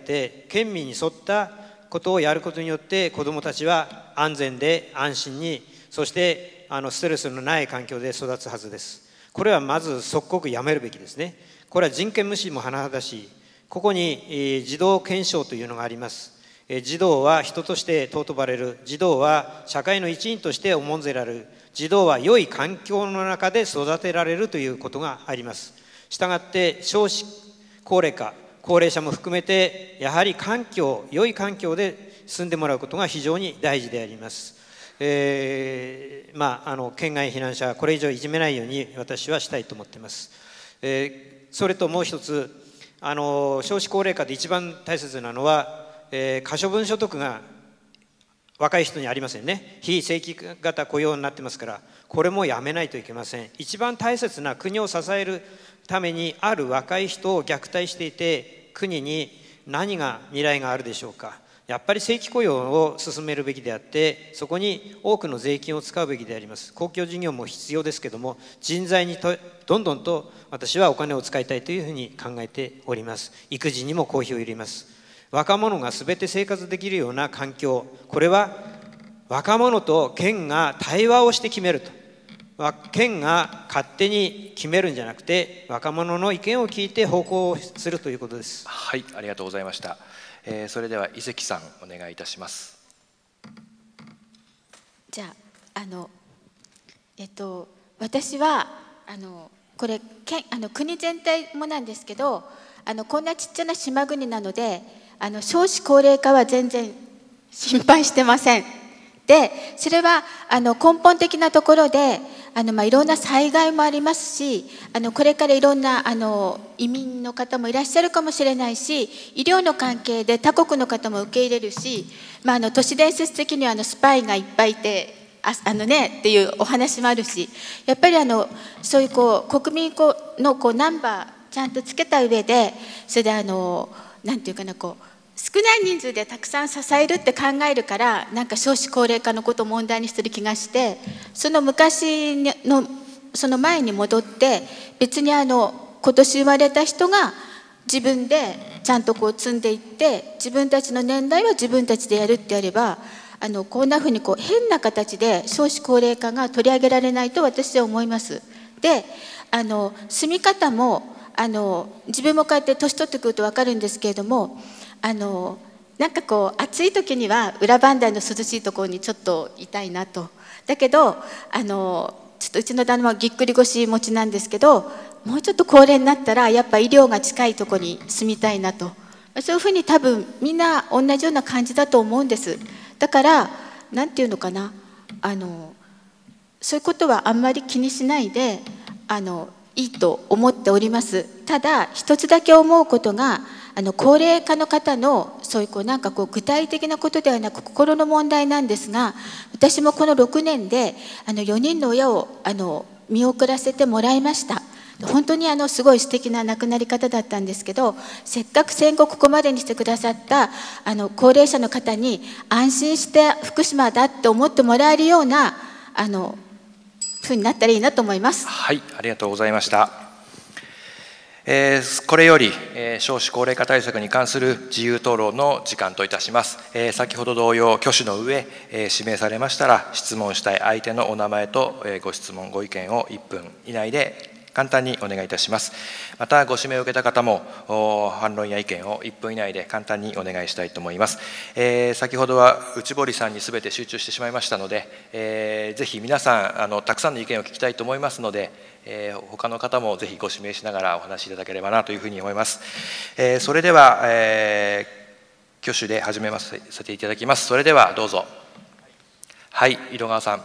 県民に沿ったことをやることによって子どもたちは安全で安心に、そしてストレスのない環境で育つはずです。これはまず即刻やめるべきですね。これは人権無視も甚だしい。ここに児童憲章というのがあります。児童は人として尊ばれる。児童は社会の一員として重んぜられる。児童は良い環境の中で育てられるということがあります。したがって少子高齢化、高齢者も含めてやはり良い環境で住んでもらうことが非常に大事であります。県外避難者はこれ以上いじめないように私はしたいと思っています。それともう一つ、少子高齢化で一番大切なのは、可処分所得が若い人にありませんね。非正規型雇用になってますから、これもやめないといけません。一番大切な国を支えるためにある若い人を虐待していて、国に何が未来があるでしょうか。やっぱり正規雇用を進めるべきであって、そこに多くの税金を使うべきであります。公共事業も必要ですけども、人材にどんどんと私はお金を使いたいというふうに考えております。育児にも公費を入れます。若者が全て生活できるような環境、これは若者と県が対話をして決めると。県が勝手に決めるんじゃなくて、若者の意見を聞いて方向をするということです。 はい、ありがとうございました。それでは伊関さんお願いいたします。 じゃあ私はこれ国全体もなんですけど、こんなちっちゃな島国なので少子高齢化は全然心配してません。でそれは根本的なところでいろんな災害もありますし、これからいろんな移民の方もいらっしゃるかもしれないし、医療の関係で他国の方も受け入れるし、都市伝説的にはスパイがいっぱいいてっていうお話もあるし、やっぱりそういう国民のナンバーちゃんとつけた上で、それでなんていうかな、少ない人数でたくさん支えるって考えるから、なんか少子高齢化のことを問題にしてる気がして、その昔のその前に戻って、別に今年生まれた人が自分でちゃんと積んでいって、自分たちの年代は自分たちでやるってやれば、こんなふうに変な形で少子高齢化が取り上げられないと私は思います。で住み方も自分もこうやって年取ってくると分かるんですけれども、なんか暑い時には裏磐梯の涼しいところにちょっといたいなと。だけどちょっとうちの旦那はぎっくり腰持ちなんですけど、もうちょっと高齢になったらやっぱ医療が近いところに住みたいなと。そういうふうに多分みんな同じような感じだと思うんです。だからなんていうのかな、そういうことはあんまり気にしないでいいと思っております。ただ一つだけ思うことが、高齢化の方のそういうなんか具体的なことではなく心の問題なんですが、私もこの6年で4人の親を見送らせてもらいました。本当にすごい素敵な亡くなり方だったんですけど、せっかく戦後ここまでにしてくださった高齢者の方に安心して福島だって思ってもらえるようなふうになったらいいなと思います。 はい、ありがとうございました。これより少子高齢化対策に関する自由討論の時間といたします。先ほど同様挙手の上指名されましたら、質問したい相手のお名前とご質問ご意見を1分以内で簡単にお願いいたします。またご指名を受けた方も反論や意見を1分以内で簡単にお願いしたいと思います。先ほどは内堀さんに全て集中してしまいましたので、ぜひ皆さんたくさんの意見を聞きたいと思いますので、他の方もぜひご指名しながらお話しいただければなというふうに思います。それでは、挙手で始めさせていただきます。それではどうぞ。はい、井戸川さん。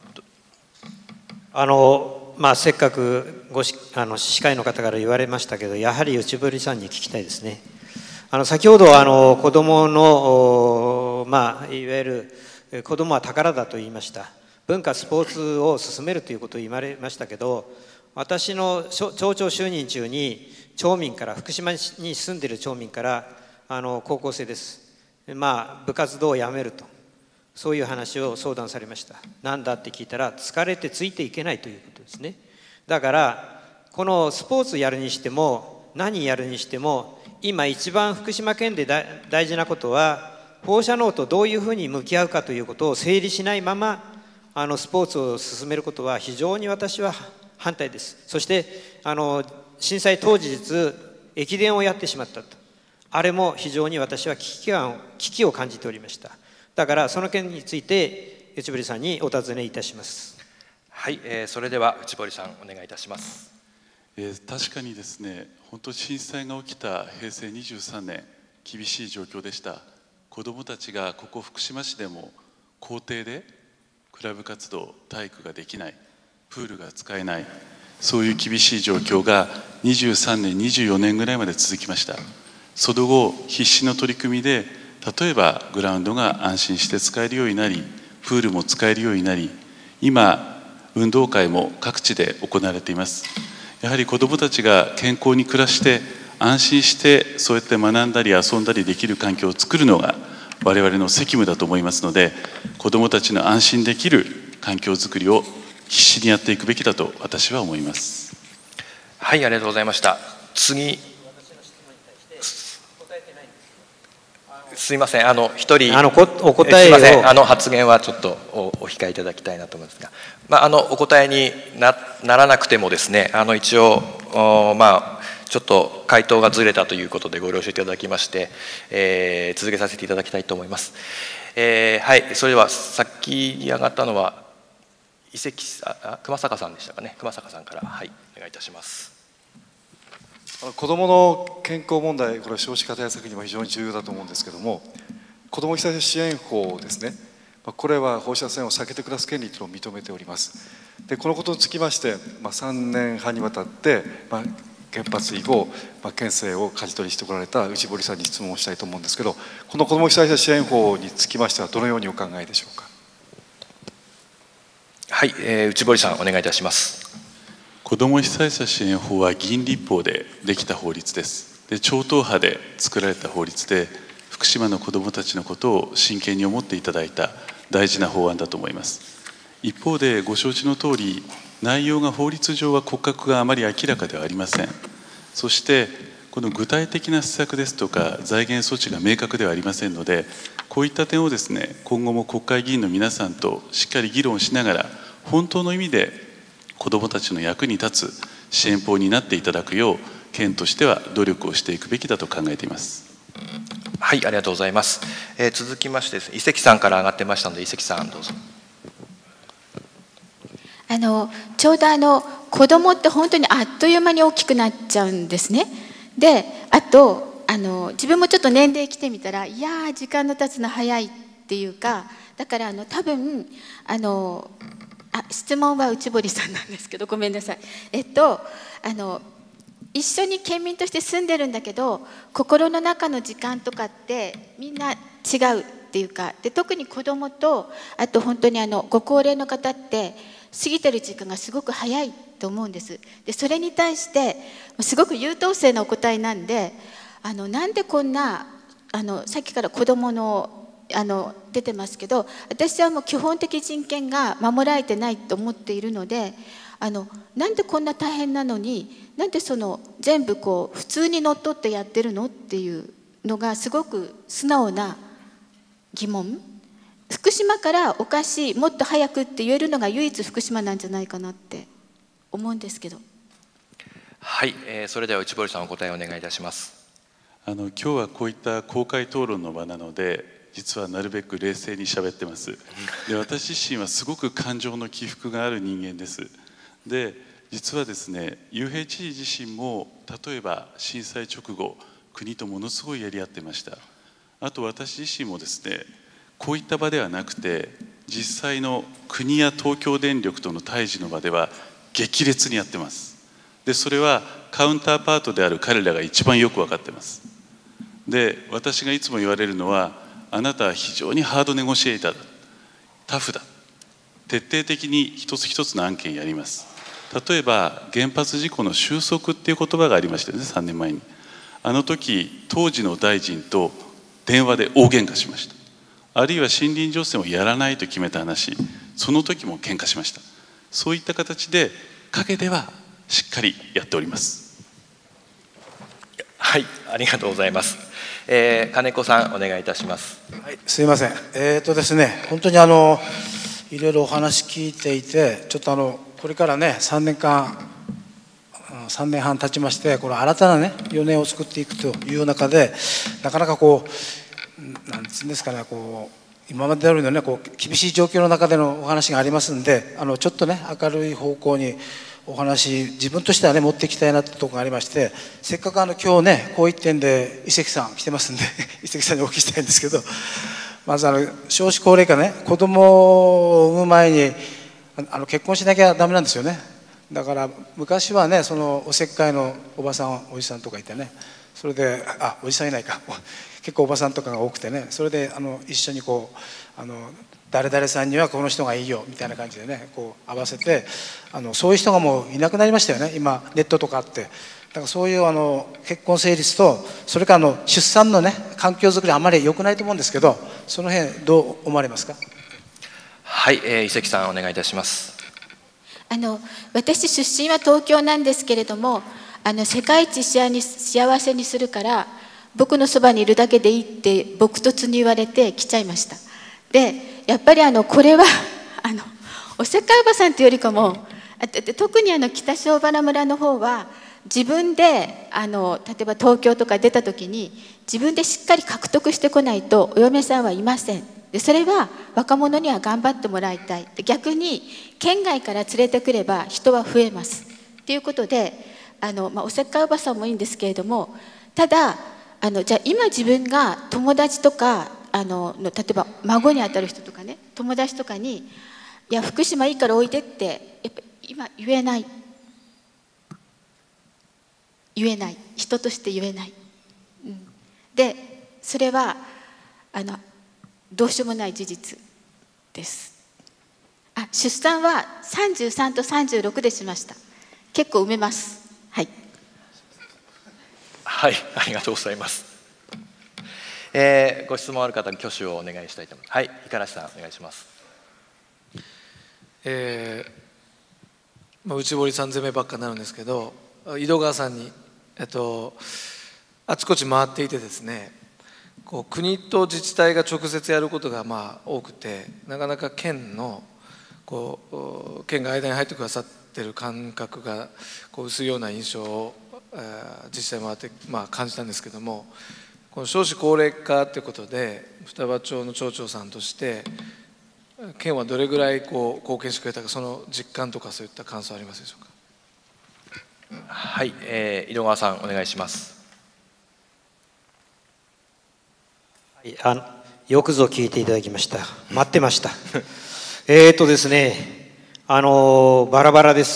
せっかく司会の方から言われましたけど、やはり内堀さんに聞きたいですね。先ほど子どもの、いわゆる子どもは宝だと言いました。文化スポーツを進めるということを言われましたけど、私の町長就任中に町民から、福島に住んでいる町民から高校生です、部活動をやめると、そういう話を相談されました。なんだって聞いたら、疲れてついていけないということですね。だからこのスポーツやるにしても何やるにしても、今一番福島県で大事なことは、放射能とどういうふうに向き合うかということを整理しないままスポーツを進めることは非常に私は反対です。そして震災当日駅伝をやってしまったと、あれも非常に私は危機を感じておりました。だからその件について内堀さんにお尋ねいたします。 はい、それでは内堀さんお願いいたします。 確かにですね、本当に震災が起きた平成23年、厳しい状況でした。子どもたちがここ福島市でも校庭でクラブ活動、体育ができない、プールが使えない、そういう厳しい状況が23年、24年ぐらいまで続きました。その後、必死の取り組みで、例えばグラウンドが安心して使えるようになり、プールも使えるようになり、今運動会も各地で行われています。やはり子どもたちが健康に暮らして安心してそうやって学んだり遊んだりできる環境を作るのが我々の責務だと思いますので、子どもたちの安心できる環境づくりを必死にやっていくべきだと私は思います。 はい、ありがとうございました。次、すいません、一人お答えを、 すいません、発言はちょっとお控えいただきたいなと思いますが、お答えに ならなくてもですね、一応ちょっと回答がずれたということでご了承いただきまして、続けさせていただきたいと思います。はい、それでは先に上がったのは熊坂さんでしたかね。熊坂さんから、はい、お願いいたします。 子どもの健康問題、これは少子化対策にも非常に重要だと思うんですけれども、子ども被災者支援法ですね、これは放射線を避けて暮らす権利というのを認めております。でこのことにつきまして、3年半にわたって、原発以後、県政を舵取りしてこられた内堀さんに質問をしたいと思うんですけど、この子ども被災者支援法につきましてはどのようにお考えでしょうか。 はい、内堀さんお願いいたします。 子ども被災者支援法は議員立法でできた法律です。で超党派で作られた法律で、福島の子どもたちのことを真剣に思っていただいた大事な法案だと思います。一方でご承知の通り、内容が法律上は骨格があまり明らかではありません。そしてこの具体的な施策ですとか財源措置が明確ではありませんので、こういった点をですね、今後も国会議員の皆さんとしっかり議論しながら、本当の意味で子どもたちの役に立つ支援法になっていただくよう、県としては努力をしていくべきだと考えています。 はい、ありがとうございます。続きましてですね、伊関さんから上がってましたので、伊関さんどうぞ。 ちょうど子どもって本当にあっという間に大きくなっちゃうんですね。であと自分もちょっと年齢来てみたら、いやー時間の経つの早いっていうか、だから多分質問は内堀さんなんですけど、ごめんなさい。一緒に県民として住んでるんだけど、心の中の時間とかってみんな違うっていうかで、特に子どもと、あと本当にご高齢の方って過ぎてる時間がすごく早いと思うんです。でそれに対してすごく優等生なお答えなんで、なんでこんなさっきから子どもの出てますけど、私はもう基本的人権が守られてないと思っているので、なんでこんな大変なのに、なんで全部普通にのっとってやってるのっていうのがすごく素直な疑問。福島からおかしい、もっと早くって言えるのが唯一福島なんじゃないかなって思うんですけど。 はい、それでは内堀さんお答えをお願いいたします。 今日はこういった公開討論の場なので、実はなるべく冷静に喋ってます。で、私自身はすごく感情の起伏がある人間です。で、実はですね、雄平知事自身も例えば震災直後、国とものすごいやり合ってました。あと私自身もですね、こういった場ではなくて、実際の国や東京電力との対峙の場では激烈にやってます。で、それはカウンターパートである彼らが一番よく分かってます。で、私がいつも言われるのは、あなたは非常にハードネゴシエーターだ、タフだ、徹底的に一つ一つの案件やります。例えば原発事故の収束っていう言葉がありましたよね、3年前に。あの時当時の大臣と電話で大喧嘩しました。あるいは森林除染をやらないと決めた話、その時も喧嘩しました。そういった形で陰ではしっかりやっております。 はい、ありがとうございます。金子さんお願いいたします。 はい、すいません。ですね、本当にいろいろお話聞いていて、ちょっとこれからね3年半経ちまして、この新たなね4年を作っていくという中で、なかなかこうなんつうんですかね、こう今まで通りのねこう厳しい状況の中でのお話がありますんで、ちょっとね明るい方向にお話自分としてはね持っていきたいなってところがありまして、せっかく今日ねこう一点で伊関さん来てますんで伊関さんにお聞きしたいんですけど、まず少子高齢化ね、子供を産む前に結婚しなきゃダメなんですよね。だから昔はねそのおせっかいのおばさんおじさんとかいてね、それでおじさんいないか結構おばさんとかが多くてね、それで一緒にこう誰々さんにはこの人がいいよみたいな感じでねこう合わせて、そういう人がもういなくなりましたよね、今ネットとかあって。だからそういう結婚成立と、それから出産のね環境づくりあまり良くないと思うんですけど、その辺どう思われますか。 はい、伊関さんお願いいたします。 私出身は東京なんですけれども、世界一幸せにするから僕のそばにいるだけでいいって朴訥に言われて来ちゃいました。でやっぱりこれはおせっかいおばさんというよりかも、特に北塩原村の方は自分で例えば東京とか出た時に自分でしっかり獲得してこないとお嫁さんはいません。でそれは若者には頑張ってもらいたい。逆に県外から連れてくれば人は増えますということで、おせっかいおばさんもいいんですけれども、ただじゃあ今自分が友達とか例えば孫にあたる人とかね、友達とかに「いや福島いいからおいで」ってやっぱ今言えない人として言えない、でそれはどうしようもない事実です。出産は33と36でしました。結構埋めます。はい、 はい、ありがとうございます。ご質問ある方に挙手をお願いしたいと思います。はい、五十嵐さんお願いします。 内堀さん攻めばっかになるんですけど、井戸川さんにあちこち回っていてですね、国と自治体が直接やることが多くて、なかなか県が間に入ってくださってる感覚が薄いような印象を自治体回って感じたんですけども、この少子高齢化ということで双葉町の町長さんとして県はどれぐらい貢献してくれたか、その実感とかそういった感想ありますでしょうか。 はい、井戸川さんお願いします。 よくぞ聞いていただきました。待ってました。ですね、バラバラです。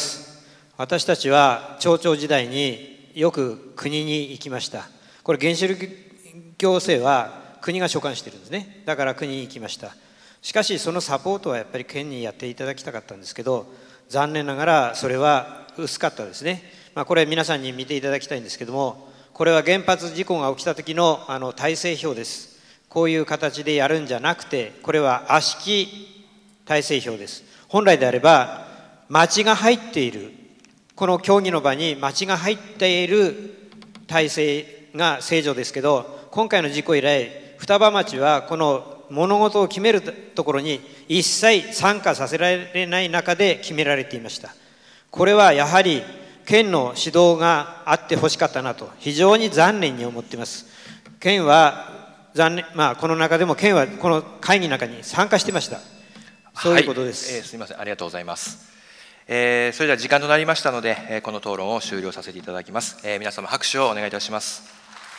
私たちは町長時代によく国に行きました。これ原子力行政は国が所管しているんですね。だから国に行きました。しかしそのサポートはやっぱり県にやっていただきたかったんですけど、残念ながらそれは薄かったですね。これ皆さんに見ていただきたいんですけども、これは原発事故が起きた時の体制表です。こういう形でやるんじゃなくて、これは悪しき体制表です。本来であれば町が入っている、この協議の場に町が入っている体制が正常ですけど、今回の事故以来双葉町はこの物事を決めるところに一切参加させられない中で決められていました。これはやはり県の指導があってほしかったなと、非常に残念に思っています。県は残念、この中でも県はこの会議の中に参加してました。そういうことです。 すみません、ありがとうございます。それでは時間となりましたので、この討論を終了させていただきます。皆様拍手をお願いいたします。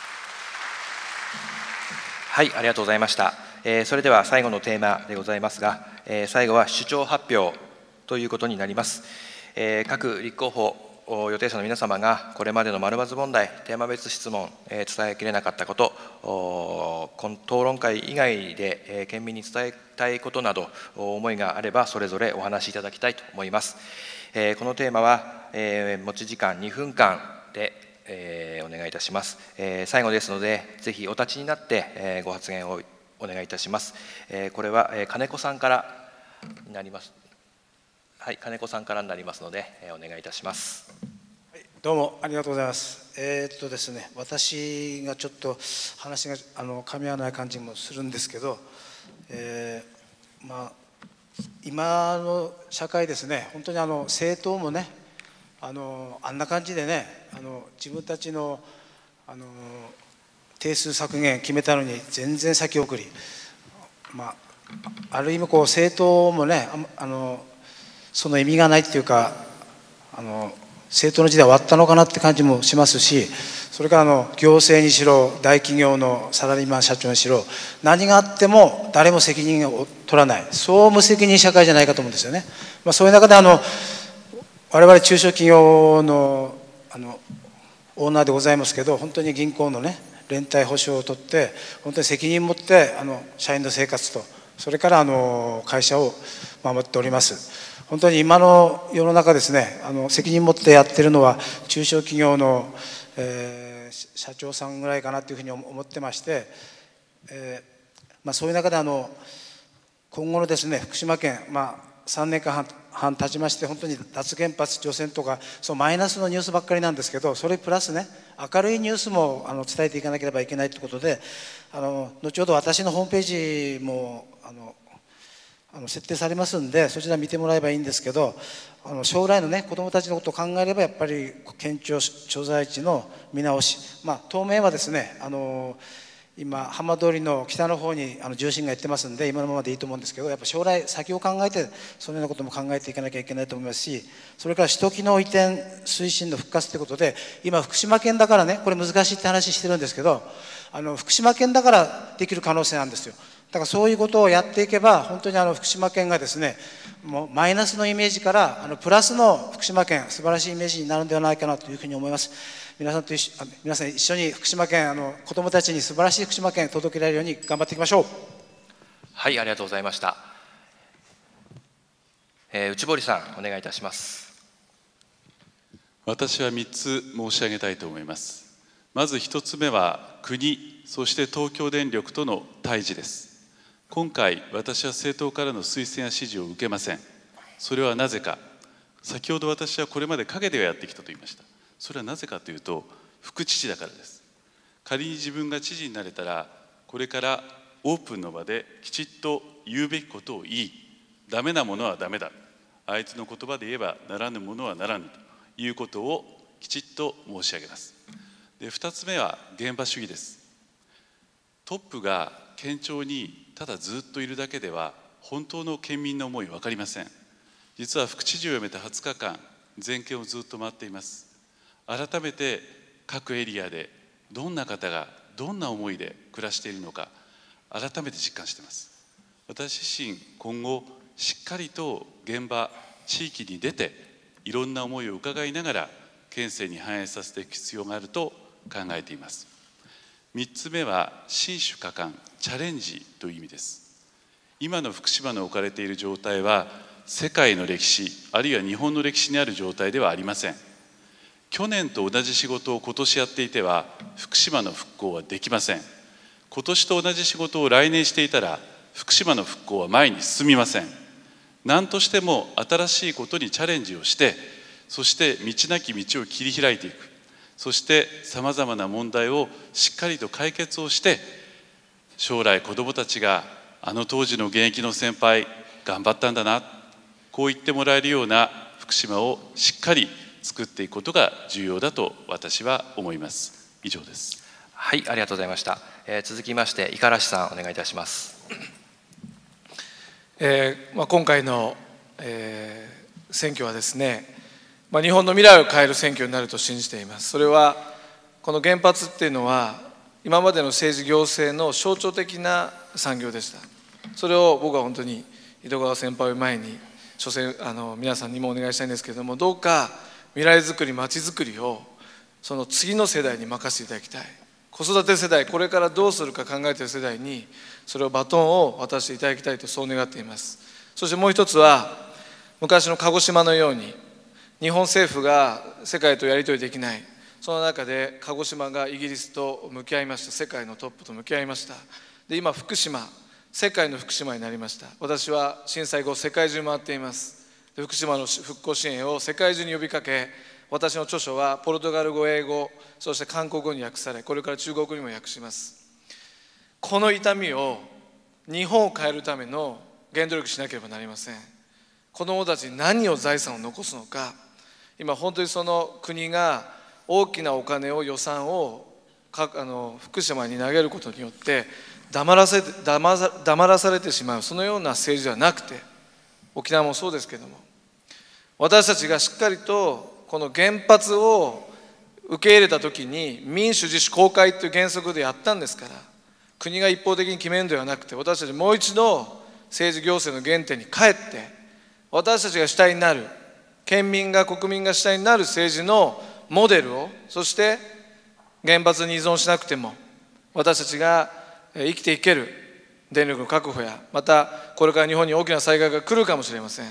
はい、ありがとうございました。それでは最後のテーマでございますが、最後は主張発表ということになります。各立候補予定者の皆様がこれまでの丸抜問題、テーマ別質問、伝えきれなかったこと、この討論会以外で県民に伝えたいことなど思いがあればそれぞれお話しいただきたいと思います。このテーマは持ち時間2分間でお願いいたします。最後ですのでぜひお立ちになってご発言をお願いいたします。これは金子さんからになります。はい、金子さんからになりますので、お願いいたします。 はい、どうもありがとうございます。ですね、私がちょっと話が噛み合わない感じもするんですけど、今の社会ですね、本当に政党もね、あんな感じでね、自分たちの定数削減決めたのに全然先送り、ある意味政党もね、その意味がないっていうか、政党の時代終わったのかなって感じもしますし、それから行政にしろ大企業のサラリーマン社長にしろ、何があっても誰も責任を取らない、そう無責任社会じゃないかと思うんですよね。そういう中で我々中小企業のオーナーでございますけど、本当に銀行のね連帯保証を取って本当に責任を持って社員の生活とそれから会社を守っております。本当に今の世の中ですね、責任を持ってやってるのは中小企業の、社長さんぐらいかなというふうに思ってまして、そういう中で今後のですね福島県、3年間半経ちまして、本当に脱原発除染とかそうマイナスのニュースばっかりなんですけど、それプラスね明るいニュースも伝えていかなければいけないということで、後ほど私のホームページも設定されますんで、そちら見てもらえばいいんですけど、将来のね子どもたちのことを考えればやっぱり県庁所在地の見直し、当面はですね今浜通りの北の方に重心がいってますんで今のままでいいと思うんですけど、やっぱ将来先を考えてそのようなことも考えていかなきゃいけないと思いますし、それから首都機能移転推進の復活ということで、今福島県だからねこれ難しいって話してるんですけど、福島県だからできる可能性なんですよ。だからそういうことをやっていけば本当に福島県がですねもうマイナスのイメージからプラスの福島県、素晴らしいイメージになるのではないかなというふうに思います。皆さん一緒に福島県子どもたちに素晴らしい福島県を届けられるように頑張っていきましょう。 はい、ありがとうございました。内堀さんお願いいたします。 私は3つ申し上げたいと思います。まず1つ目は国、そして東京電力との対峙です。今回私は政党からの推薦や支持を受けません。それはなぜか、先ほど私はこれまで陰ではやってきたと言いました。それはなぜかというと副知事だからです。仮に自分が知事になれたらこれからオープンの場できちっと言うべきことを言い、ダメなものはダメだ、あいつの言葉で言えばならぬものはならぬということをきちっと申し上げます。で、2つ目は現場主義です。トップが県庁にただずっといるだけでは本当の県民の思いは分かりません。実は副知事を辞めて20日間全県をずっと回っています。改めて各エリアでどんな方がどんな思いで暮らしているのか改めて実感しています。私自身今後しっかりと現場地域に出ていろんな思いを伺いながら県政に反映させていく必要があると考えています。3つ目は新種果敢チャレンジという意味です。今の福島の置かれている状態は世界の歴史あるいは日本の歴史にある状態ではありません。去年と同じ仕事を今年やっていては福島の復興はできません。今年と同じ仕事を来年していたら福島の復興は前に進みません。何としても新しいことにチャレンジをして、そして道なき道を切り開いていく、そしてさまざまな問題をしっかりと解決をして、将来子どもたちが当時の現役の先輩頑張ったんだな、こう言ってもらえるような福島をしっかり作っていくことが重要だと私は思います。以上です。 はい、ありがとうございました。続きまして五十嵐さんお願いいたします。 今回の、選挙はですね、日本の未来を変える選挙になると信じています。それはこの原発っていうのは今までの政治行政の象徴的な産業でした。それを僕は本当に井戸川先輩を前に諸先皆さんにもお願いしたいんですけれども、どうか未来づくり、まちづくりをその次の世代に任せていただきたい。子育て世代、これからどうするか考えている世代にそれをバトンを渡していただきたいと、そう願っています。そしてもう一つは、昔の鹿児島のように日本政府が世界とやり取りできない、その中で鹿児島がイギリスと向き合いました。世界のトップと向き合いました。で、今福島、世界の福島になりました。私は震災後世界中回っています。で、福島の復興支援を世界中に呼びかけ、私の著書はポルトガル語、英語、そして韓国語に訳され、これから中国語にも訳します。この痛みを日本を変えるための原動力しなければなりません。子どもたちに何を財産を残すのか、今本当にその国が大きなお金を、予算を福島に投げることによって黙らされてしまう、そのような政治ではなくて、沖縄もそうですけれども、私たちがしっかりとこの原発を受け入れたときに民主、自主、公開という原則でやったんですから、国が一方的に決めるのではなくて、私たちもう一度政治行政の原点に帰って、私たちが主体になる、県民が、国民が主体になる政治のモデルを、そして原発に依存しなくても私たちが生きていける電力の確保や、またこれから日本に大きな災害が来るかもしれません。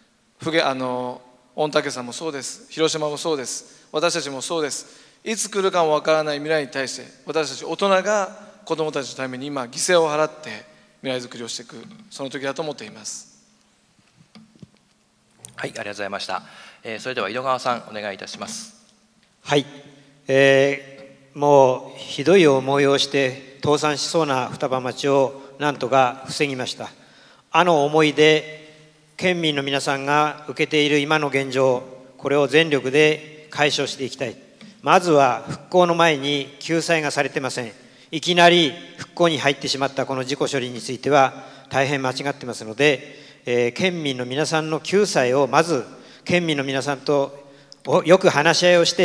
御嶽山もそうです。広島もそうです。私たちもそうです。いつ来るかもわからない未来に対して、私たち大人が子どもたちのために今犠牲を払って未来づくりをしていく、その時だと思っています。 はい、ありがとうございました。それでは井戸川さんお願いいたします。 はい、もうひどい思いをして倒産しそうな双葉町をなんとか防ぎました。あの思いで県民の皆さんが受けている今の現状、これを全力で解消していきたい。まずは復興の前に救済がされてません。いきなり復興に入ってしまったこの事故処理については大変間違ってますので、県民の皆さんの救済をまず県民の皆さんとよく話し合いをして、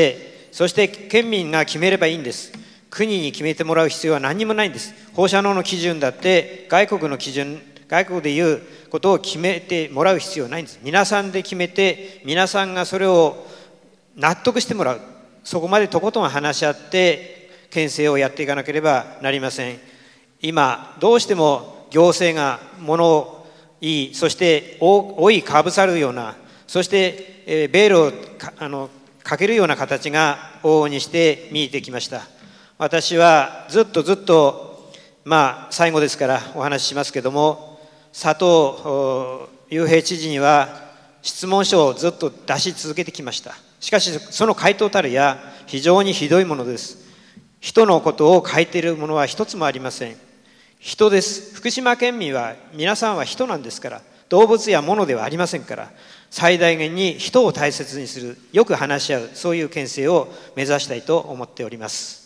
そして県民が決めればいいんです。国に決めてもらう必要は何にもないんです。放射能の基準だって外国の基準、外国でいうことを決めてもらう必要はないんです。皆さんで決めて、皆さんがそれを納得してもらう、そこまでとことん話し合って県政をやっていかなければなりません。今どうしても行政が物言い、そして覆いかぶさるような、そしてベールをかけるような形が往々にして見えてきました。私はずっと最後ですからお話ししますけども、佐藤雄平知事には質問書をずっと出し続けてきました。しかしその回答たるや非常にひどいものです。人のことを書いているものは一つもありません。人です。福島県民は皆さんは人なんですから、動物や物ではありませんから、最大限に人を大切にする、よく話し合う、そういう県政を目指したいと思っております。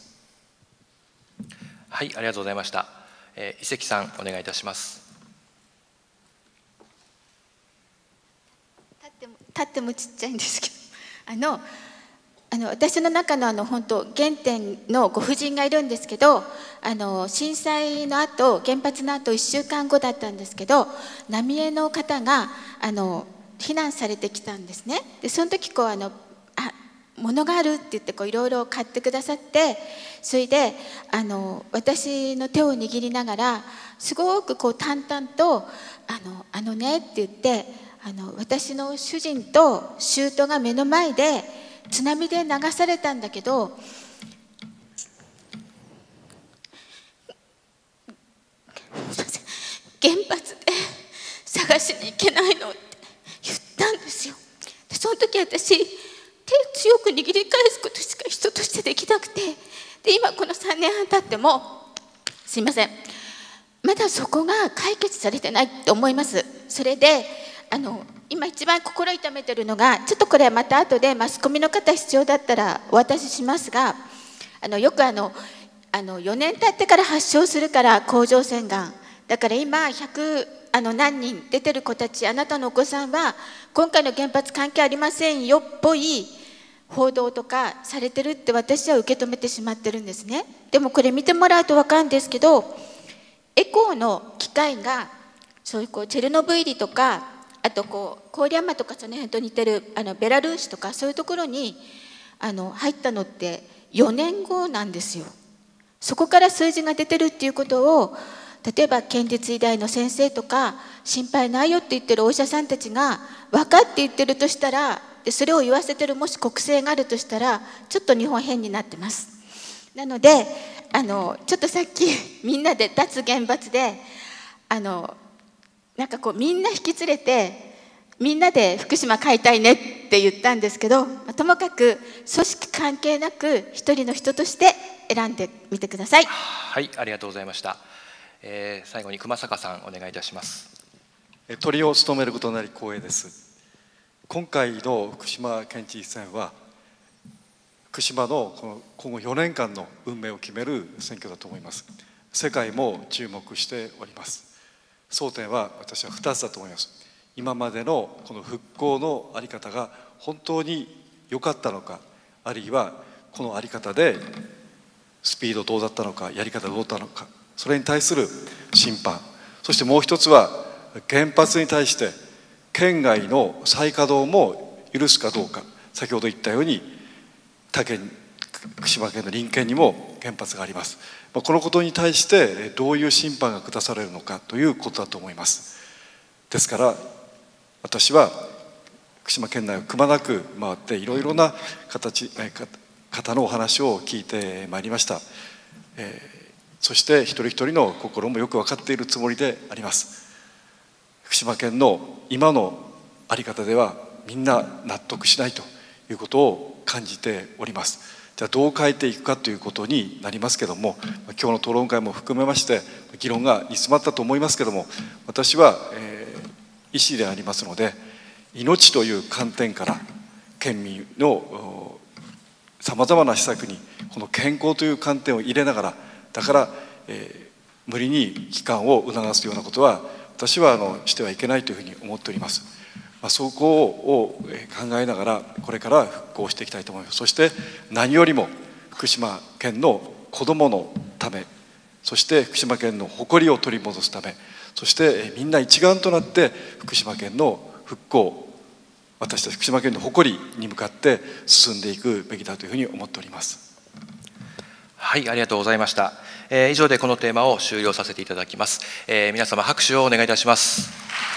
はい、ありがとうございました。伊関さんお願いいたします。 立ってもちっちゃいんですけど、私の中の本当原点のご婦人がいるんですけど、震災の後、原発の後1週間後だったんですけど、浪江の方が避難されてきたんですね。でその時物があるって言っていろいろ買ってくださって、それで私の手を握りながらすごく淡々とねって言って、私の主人と舅が目の前で津波で流されたんだけど、原発で探しに行けないのって言ったんですよ。でその時私手強く握り返すことしか人としてできなくて、で今この3年半経ってもすいません、まだそこが解決されてないと思います。それで今一番心痛めてるのが、ちょっとこれはまた後でマスコミの方必要だったらお渡ししますが、よく4年経ってから発症するから甲状腺がんだから今100何人出てる子たち、あなたのお子さんは今回の原発関係ありませんよっぽい報道とかされてるって私は受け止めてしまってるんですね。でもこれ見てもらうと分かるんですけど、エコーの機械がそういうチェルノブイリとか、あと郡山とかその辺と似てるベラルーシとかそういうところに入ったのって4年後なんですよ。そこから数字が出てるっていうことを、例えば県立医大の先生とか心配ないよって言ってるお医者さんたちが分かって言ってるとしたら、でそれを言わせてるもし国政があるとしたら、ちょっと日本変になってます。なのでちょっとさっきみんなで脱原発でなんかみんな引き連れてみんなで福島買いたいねって言ったんですけど、ともかく組織関係なく一人の人として選んでみてください。 はい、ありがとうございました。最後に熊坂さんお願いいたします。 トリを務めることになり光栄です。今回の福島県知事選は福島のこの今後4年間の運命を決める選挙だと思います。世界も注目しております。争点は私は2つだと思います。今までのこの復興の在り方が本当に良かったのか、あるいはこの在り方でスピードどうだったのか、やり方どうだったのか、それに対する審判、そしてもう一つは原発に対して県外の再稼働も許すかどうか。先ほど言ったように福島県の隣県にも原発があります。このことに対してどういう審判が下されるのかということだと思います。ですから私は福島県内をくまなく回っていろいろな方のお話を聞いてまいりました。そして一人一人の心もよく分かっているつもりであります。福島県の今の在り方ではみんな納得しないということを感じております。じゃあどう変えていくかということになりますけども、今日の討論会も含めまして議論が煮詰まったと思いますけども、私は、医師でありますので、命という観点から県民のさまざまな施策にこの健康という観点を入れながら、だから、無理に帰還を促すようなことは私はしてはいけないというふうに思っております。そこを考えながらこれから復興していきたいと思います。そして何よりも福島県の子どものため、そして福島県の誇りを取り戻すため、そしてみんな一丸となって福島県の復興、私たち福島県の誇りに向かって進んでいくべきだというふうに思っております。 はい、ありがとうございました。以上でこのテーマを終了させていただきます。皆様拍手をお願いいたします。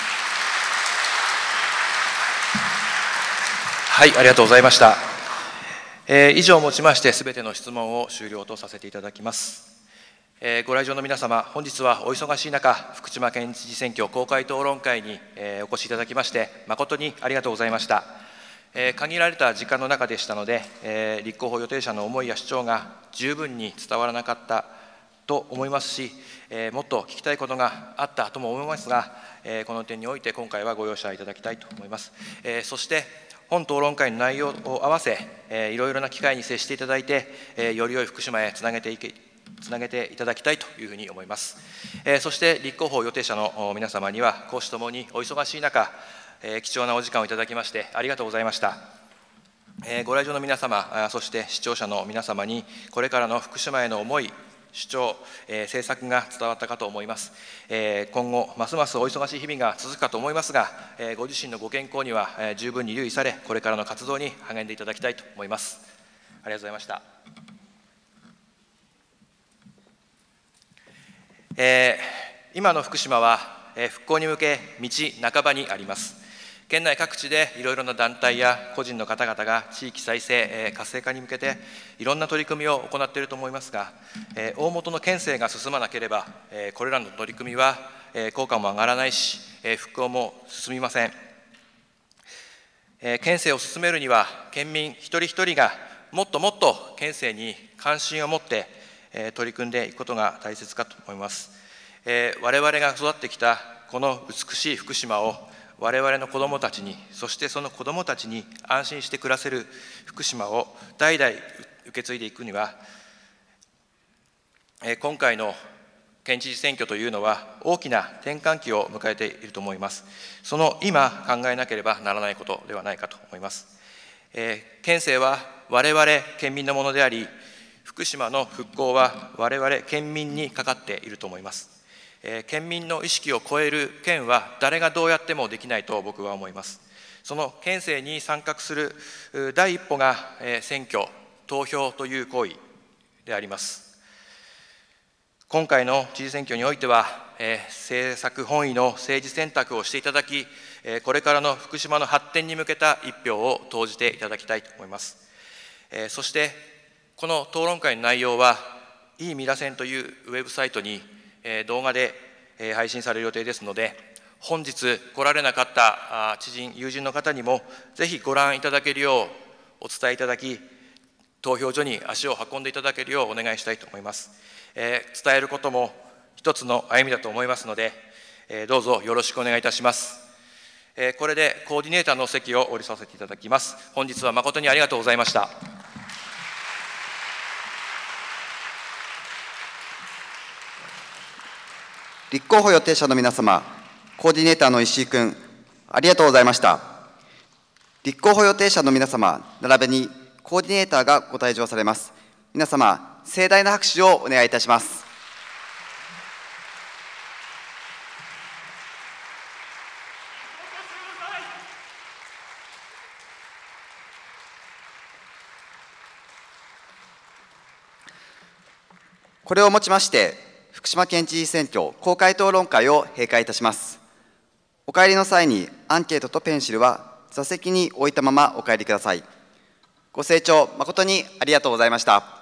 はい、ありがとうございました。以上をもちましてすべての質問を終了とさせていただきます。ご来場の皆様、本日はお忙しい中、福島県知事選挙公開討論会にお越しいただきまして誠にありがとうございました。限られた時間の中でしたので、立候補予定者の思いや主張が十分に伝わらなかったと思いますし、もっと聞きたいことがあったとも思いますが、この点において今回はご容赦いただきたいと思います。そして本討論会の内容を合わせ、いろいろな機会に接していただいて、より良い福島へつなげていただきたいというふうに思います。そして立候補予定者の皆様には、公私ともにお忙しい中、貴重なお時間をいただきましてありがとうございました。ご来場の皆様、そして視聴者の皆様に、これからの福島への思い、主張、政策が伝わったかと思います。今後ますますお忙しい日々が続くかと思いますが、ご自身のご健康には十分に留意され、これからの活動に励んでいただきたいと思います。ありがとうございました。今の福島は復興に向け道半ばにあります。県内各地でいろいろな団体や個人の方々が地域再生、活性化に向けていろんな取り組みを行っていると思いますが、大元の県政が進まなければ、これらの取り組みは効果も上がらないし、復興も進みません。県政を進めるには、県民一人一人がもっともっと県政に関心を持って取り組んでいくことが大切かと思います。我々が育ってきたこの美しい福島を我々の子どもたちに、そしてその子どもたちに安心して暮らせる福島を代々受け継いでいくには、今回の県知事選挙というのは大きな転換期を迎えていると思います。その今考えなければならないことではないかと思います。県政は我々県民のものであり、福島の復興は我々県民にかかっていると思います。県民の意識を超える県は誰がどうやってもできないと僕は思います。その県政に参画する第一歩が選挙、投票という行為であります。今回の知事選挙においては、政策本位の政治選択をしていただき、これからの福島の発展に向けた一票を投じていただきたいと思います。そして、この討論会の内容は、いいミラセンというウェブサイトに動画で配信される予定ですので、本日来られなかった知人、友人の方にも、ぜひご覧いただけるようお伝えいただき、投票所に足を運んでいただけるようお願いしたいと思います。伝えることも一つの歩みだと思いますので、どうぞよろしくお願いいたします。これでコーディネーターの席を降りさせていただきます。本日は誠にありがとうございました。 立候補予定者の皆様、コーディネーターの石井君、ありがとうございました。立候補予定者の皆様、並びにコーディネーターがご退場されます。皆様、盛大な拍手をお願いいたします。これをもちまして、福島県知事選挙公開討論会を閉会いたします。お帰りの際にアンケートとペンシルは座席に置いたままお帰りください。ご清聴誠にありがとうございました。